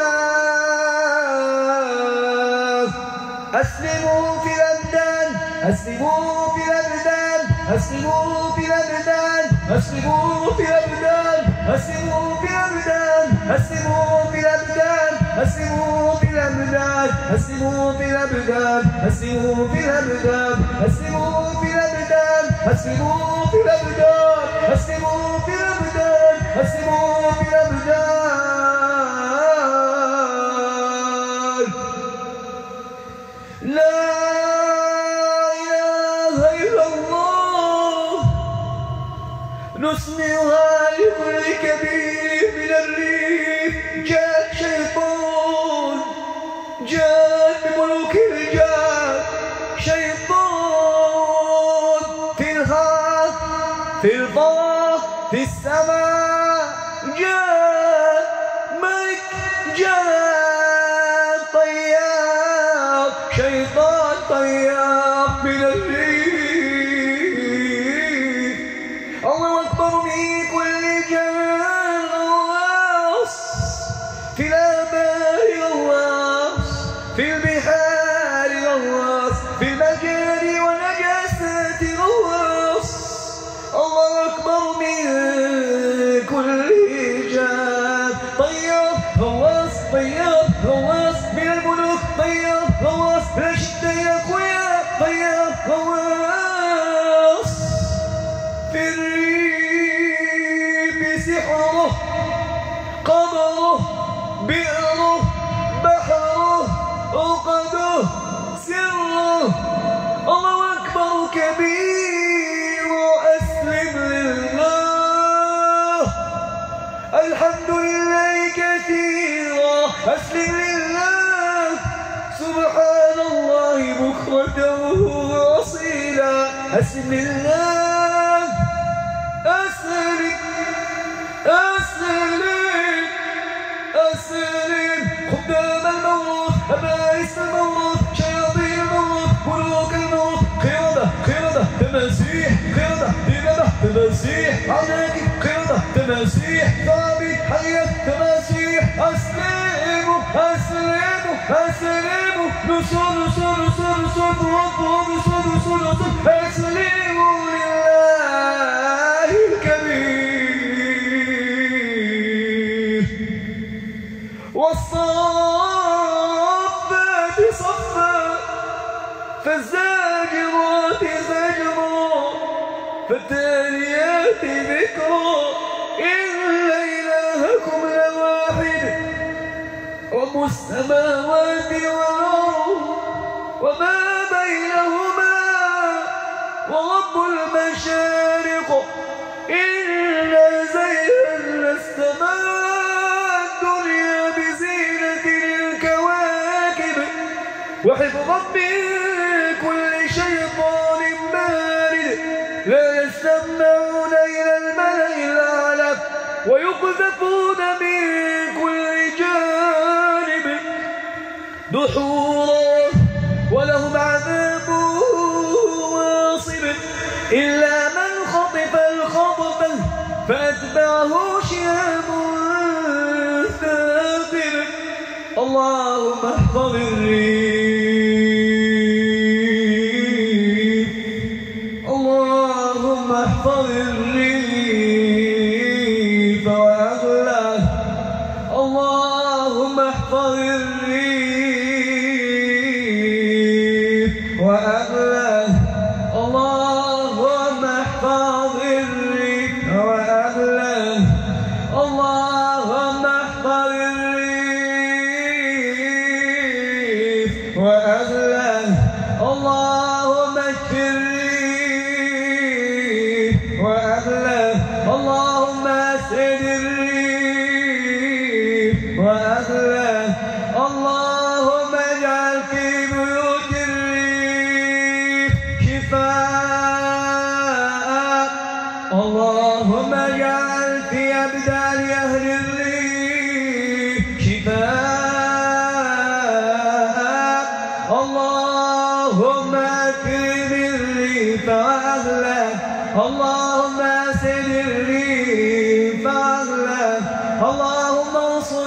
لله أسلموا في الأبدان أسلموا في الأبدان أسلموا في الأبدان أسلموا في الأبدان أسلموا في الأبدان أسلموا في الأبدان أسلموا في الأبدان أسلموا في الأبدان أسلموا في الأبدان أسلموا في الأبدان أسلموا في الأبدان أسلموا في الأبدان أسلموا في الأبدان لا نسمعها لكل كبير من الريف جاء شيطان جاء بملوك الجاه شيطان في الهواء في الفضاء في السماء جاء ملك جاء طيار شيطان طيار من الريف الله أكبر من كل جان غواص في الآبار غواص في البحار غواص في المجاري والنجاسات غواص الله أكبر من كل جان طيار غواص طيار غواص من الملوك طيار غواص من الأشداء الأقوياء طيار غواص في الريف سحره قمره بئره بحره عقبه وابتغوا أصيلا. أسلم الله أسلم أسلم أسلم خدام الموت أبائس الموت شياطين الموت ملوك الموت قردة قردة تماسيح قردة دببة تماسيح عناكب قردة تماسيح ثابت حية تماسيح. أسلموا أسلموا أسلموا نصر نصر نصر نصر نصر نصر نصر نصر أسلموا لله الكبير. والصافات صفا فالزاجرات زجرا فالتاليات ذكرا إن إلهكم لواحد رب السماوات والأرض وما بينهما ورب المشارق إنا زينا السماء الدنيا بزينة الكواكب وحفظا من كل شيطان مارد لا يستمعون إلى الملأ الأعلى ويقذفون من كل جانب دحورا ولهم عذاب واصب إلا من خطف الخطفة فأتبعه شهاب ثاقب. اللهم احفظ الريف اللهم احفظ الريف وأغلاه اللهم احفظ الريف وأغلاه اللهم احفظ الريف وأغلاه اللهم احفظ الريف وأغلاه اللهم اشف الريف وأغلاه اللهم اسعد الريف وأغلاه اللهم اجعل في بيوت الريف شفاء اللهم اجعل في أبدان أهل الريف شفاء اللهم أكرم الريف وأهله اللهم أسعد الريف وأهله اللهم انصر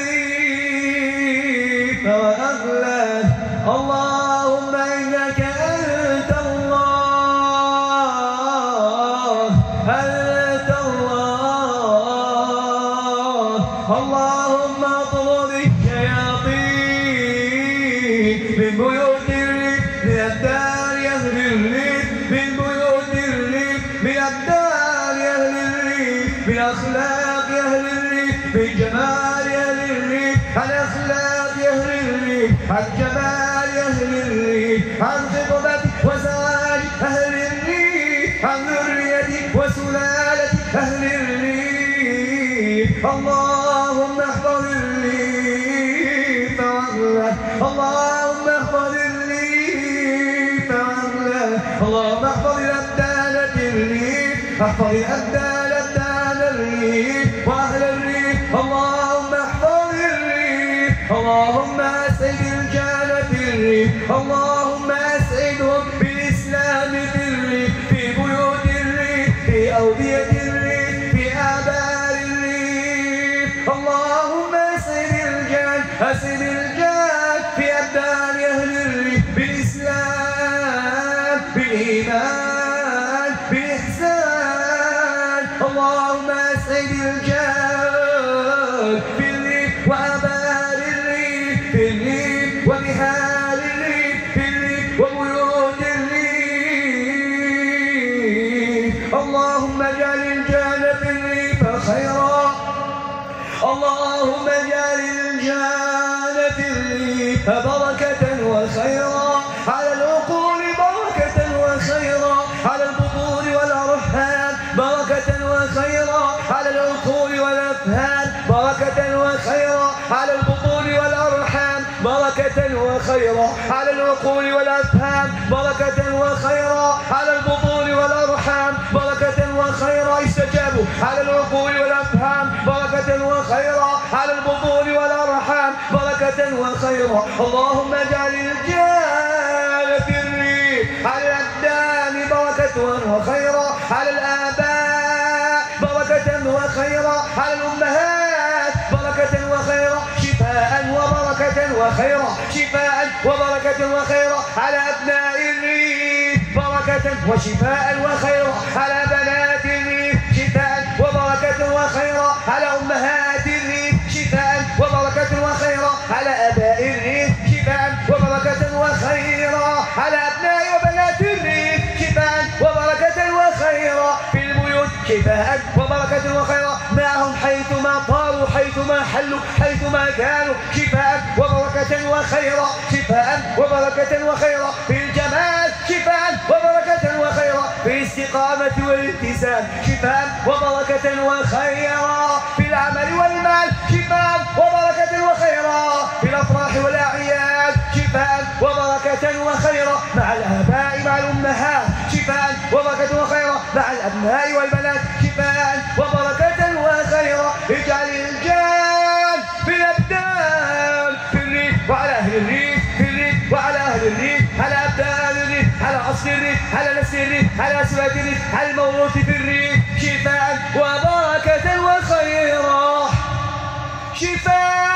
الريف وأهله اللهم إنك أنت الله أنت الله اللهم اطرد الشياطين من بيوت الريف من أبدان أهل الريف من بيوت الريف من أبدان أهل الريف من أخلاق أهل الريف من جمال أهل الريف عن أخلاق أهل الريف عن جمال أهل الريف عن خطبة وزواج أهل الريف عن ذرية وسلالة أهل الريف اللهم احفظ الريف وأهله اللهم احفظ الريف وأهله اللهم احفظ الأبدان الريف احفظ الأبدان أبدان الريف وأهل الريف اللهم احفظ الريف اللهم اسعد الجنة الريف اللهم اسعدهم بالإسلام في الريف في بيوت الريف في أودية الريف في آبار الريف اللهم اسعد الجنة اسعد الجنة في أبدان أهل الريف بالإسلام بالإيمان بالإحسان اللهم اسعد الجنة في الريف وآبار الريف في الريف وبحال الريف في الريف وبيوت الريف اللهم اجعل الجنة في الريف خيرا اللهم اجعل الجنة في الريف بركة وخيرا على العقول بركة وخيرا على البطون والأرحام بركة وخيرا على العقول والأفهام بركة وخيرا على البطون والأرحام بركة وخيرا على العقول والأفهام، بركة وخيرا على البطون والأرحام، بركة وخيرا استجابوا على العقول والأفهام، بركة وخيرا على البطون والأرحام، بركة وخيرا. اللهم اجعل الجال في الريح على الأبدان بركة وخيرا، على الآباء بركة وخيرا، على الأمهات بركة وخيرا، شفاء وبركة وخيرا، شفاء وبركة وخيرا على أبناء الريف، بركة وشفاء وخيرا على بنات الريف، شفاء وبركة وخيرا على أمهات الريف، شفاء وبركة وخيرا على أباء الريف، شفاء وبركة وخيرا على أبناء وبنات الريف، شفاء وبركة وخيرا في البيوت، شفاء وبركة وخيرا معهم حيثما طاروا، حيثما حلوا، حيثما كانوا، شفاء وبركة وخيرا، شفاء وبركة وخيرا في الجمال، شفاء وبركة وخيرا في الاستقامة والالتزام، شفاء وبركة وخيرا في العمل والمال، شفاء وبركة وخيرا في الأفراح والأعياد، شفاء وبركة وخيرا مع الآباء مع الأمهات، شفاء وبركة وخيرا مع الأبناء والبنات، شفاء وبركة وخيرا. اجعل الجان في الأبدان في الريف وعلى أهل الريف، في الريف وعلى أهل الريف، على أبدان الريف، على أصل الريف، على نسل الريف، على أسباب الريف، على الموروث في الريف، شفاء وبركة وخيرا، شفاء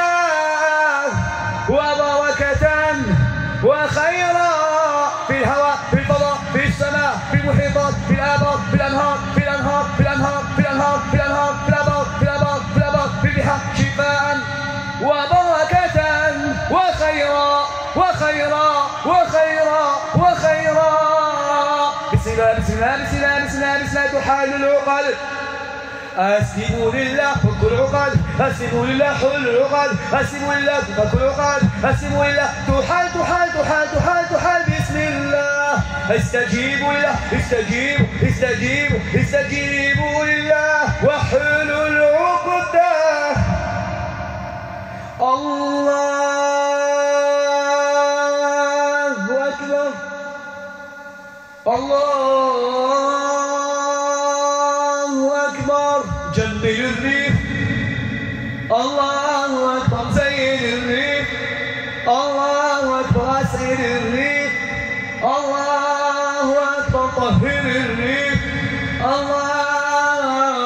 وبركة وخيرا في الهواء، في الفضاء، في السماء، في المحيطات، في الآبار، في الأنهار، في الأنهار، في الأنهار، في الأنهار، في الأنهار، في الآبار، في الآبار، في الآبار، في البحار، شفاء وبركة وخيرا وخيرا وخيرا وخيرا. بسم الله بسم الله بسم الله بسم الله بسم الله تحال العقل، أسلموا لله فك العقد، أسلموا لله حل العقد، أسلموا لله فك العقد، أسلموا لله تحال تحال تحال تحال تحال بسم الله. استجيبوا لله استجيبوا استجيبوا استجيبوا لله وحلوا العقدة. الله أكبر، الله أكبر. جمل الريف، الله أكبر. زين الريف، الله أكبر. أسعد الريف، الله أكبر. طهر الريف، الله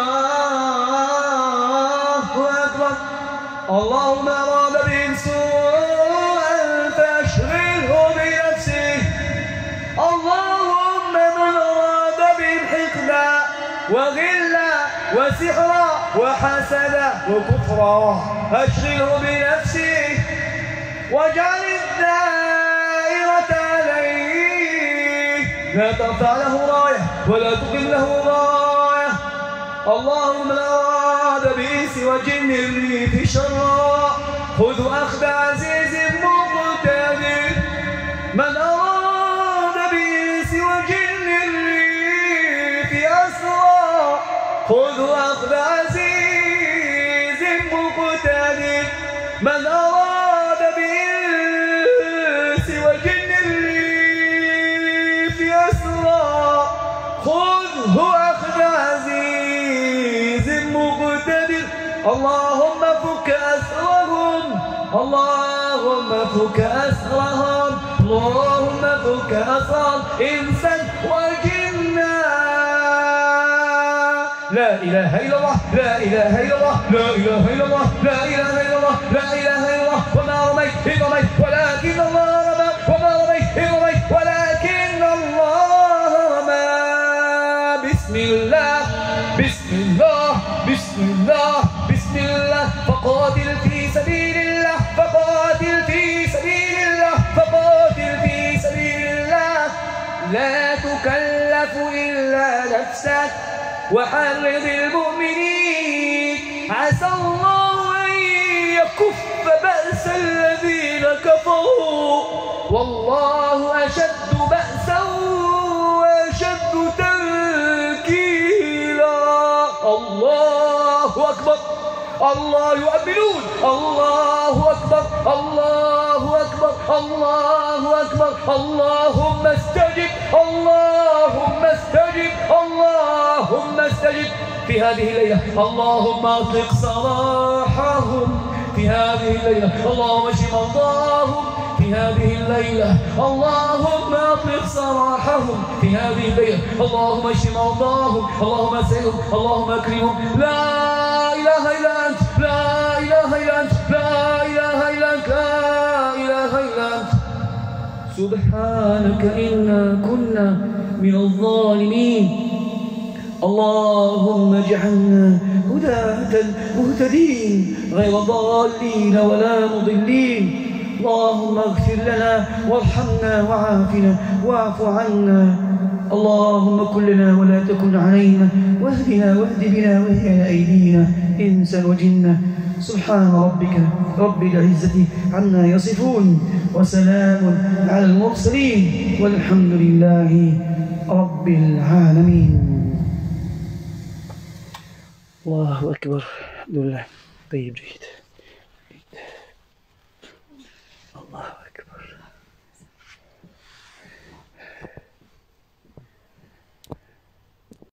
أكبر. اللهم أراد بهم سوءا فاشغله بنفسه، اللهم من أراد بهم حقدا وغلا وسحرا وحسدا وكفرا أشغله بنفسه، واجعل الدائرة عليه، لا ترفع له راية ولا تقم له راية. اللهم من أراد بإنس وجن الريف شرا خذ أخذ عزيز مقتدر. من أراد بإنس وجن الريف أسرا خذ أخذ عزيز مقتدر. من أراد بإنس وجن الريف أسرا خذه أخذ عزيز مقتدر. اللهم فك أسرهم، اللهم فك أسرهم، اللهم فك أسرهم إنسا وجنا. لا إله إلا الله، لا إله إلا الله، لا إله إلا الله، لا إله إلا الله، لا إله إلا الله. وما رميت إذ رميت ولكن الله رمى، وما رميت إذ رميت ولكن الله رمى. بسم الله بسم الله بسم الله بسم الله. فقاتل في سبيل الله، فقاتل في سبيل الله، فقاتل في سبيل الله. لا تكلف إلا نفسك وحرض المؤمنين. عسى الله أن يكف بأس الذين كفروا، والله أشد بأسا وأشد تنكيلا. الله أكبر، الله يؤمنون، الله أكبر، الله الله أكبر اللهم استجب اللهم استجب اللهم استجب في هذه الليلة. اللهم اطلق سراحهم في هذه الليلة. اللهم اشف مرضاهم في هذه الليلة. اللهم اطلق سراحهم في هذه الليلة. اللهم اشف مرضاهم. اللهم اسعدهم. اللهم اكرمهم. لا اله الا انت لا اله الا انت لا اله الا انت لا اله الا انت سبحانك انا كنا من الظالمين. اللهم اجعلنا هداة مهتدين غير ضالين ولا مضلين. اللهم اغفر لنا وارحمنا وعافنا واعف عنا. اللهم كن لنا ولا تكن علينا واهدنا واهد بنا واهد على أيدينا إنسا وجنا. سبحان ربك رب العزة عما يصفون وسلام على المرسلين والحمد لله رب العالمين. الله أكبر. الحمد لله. طيب جيد. الله أكبر.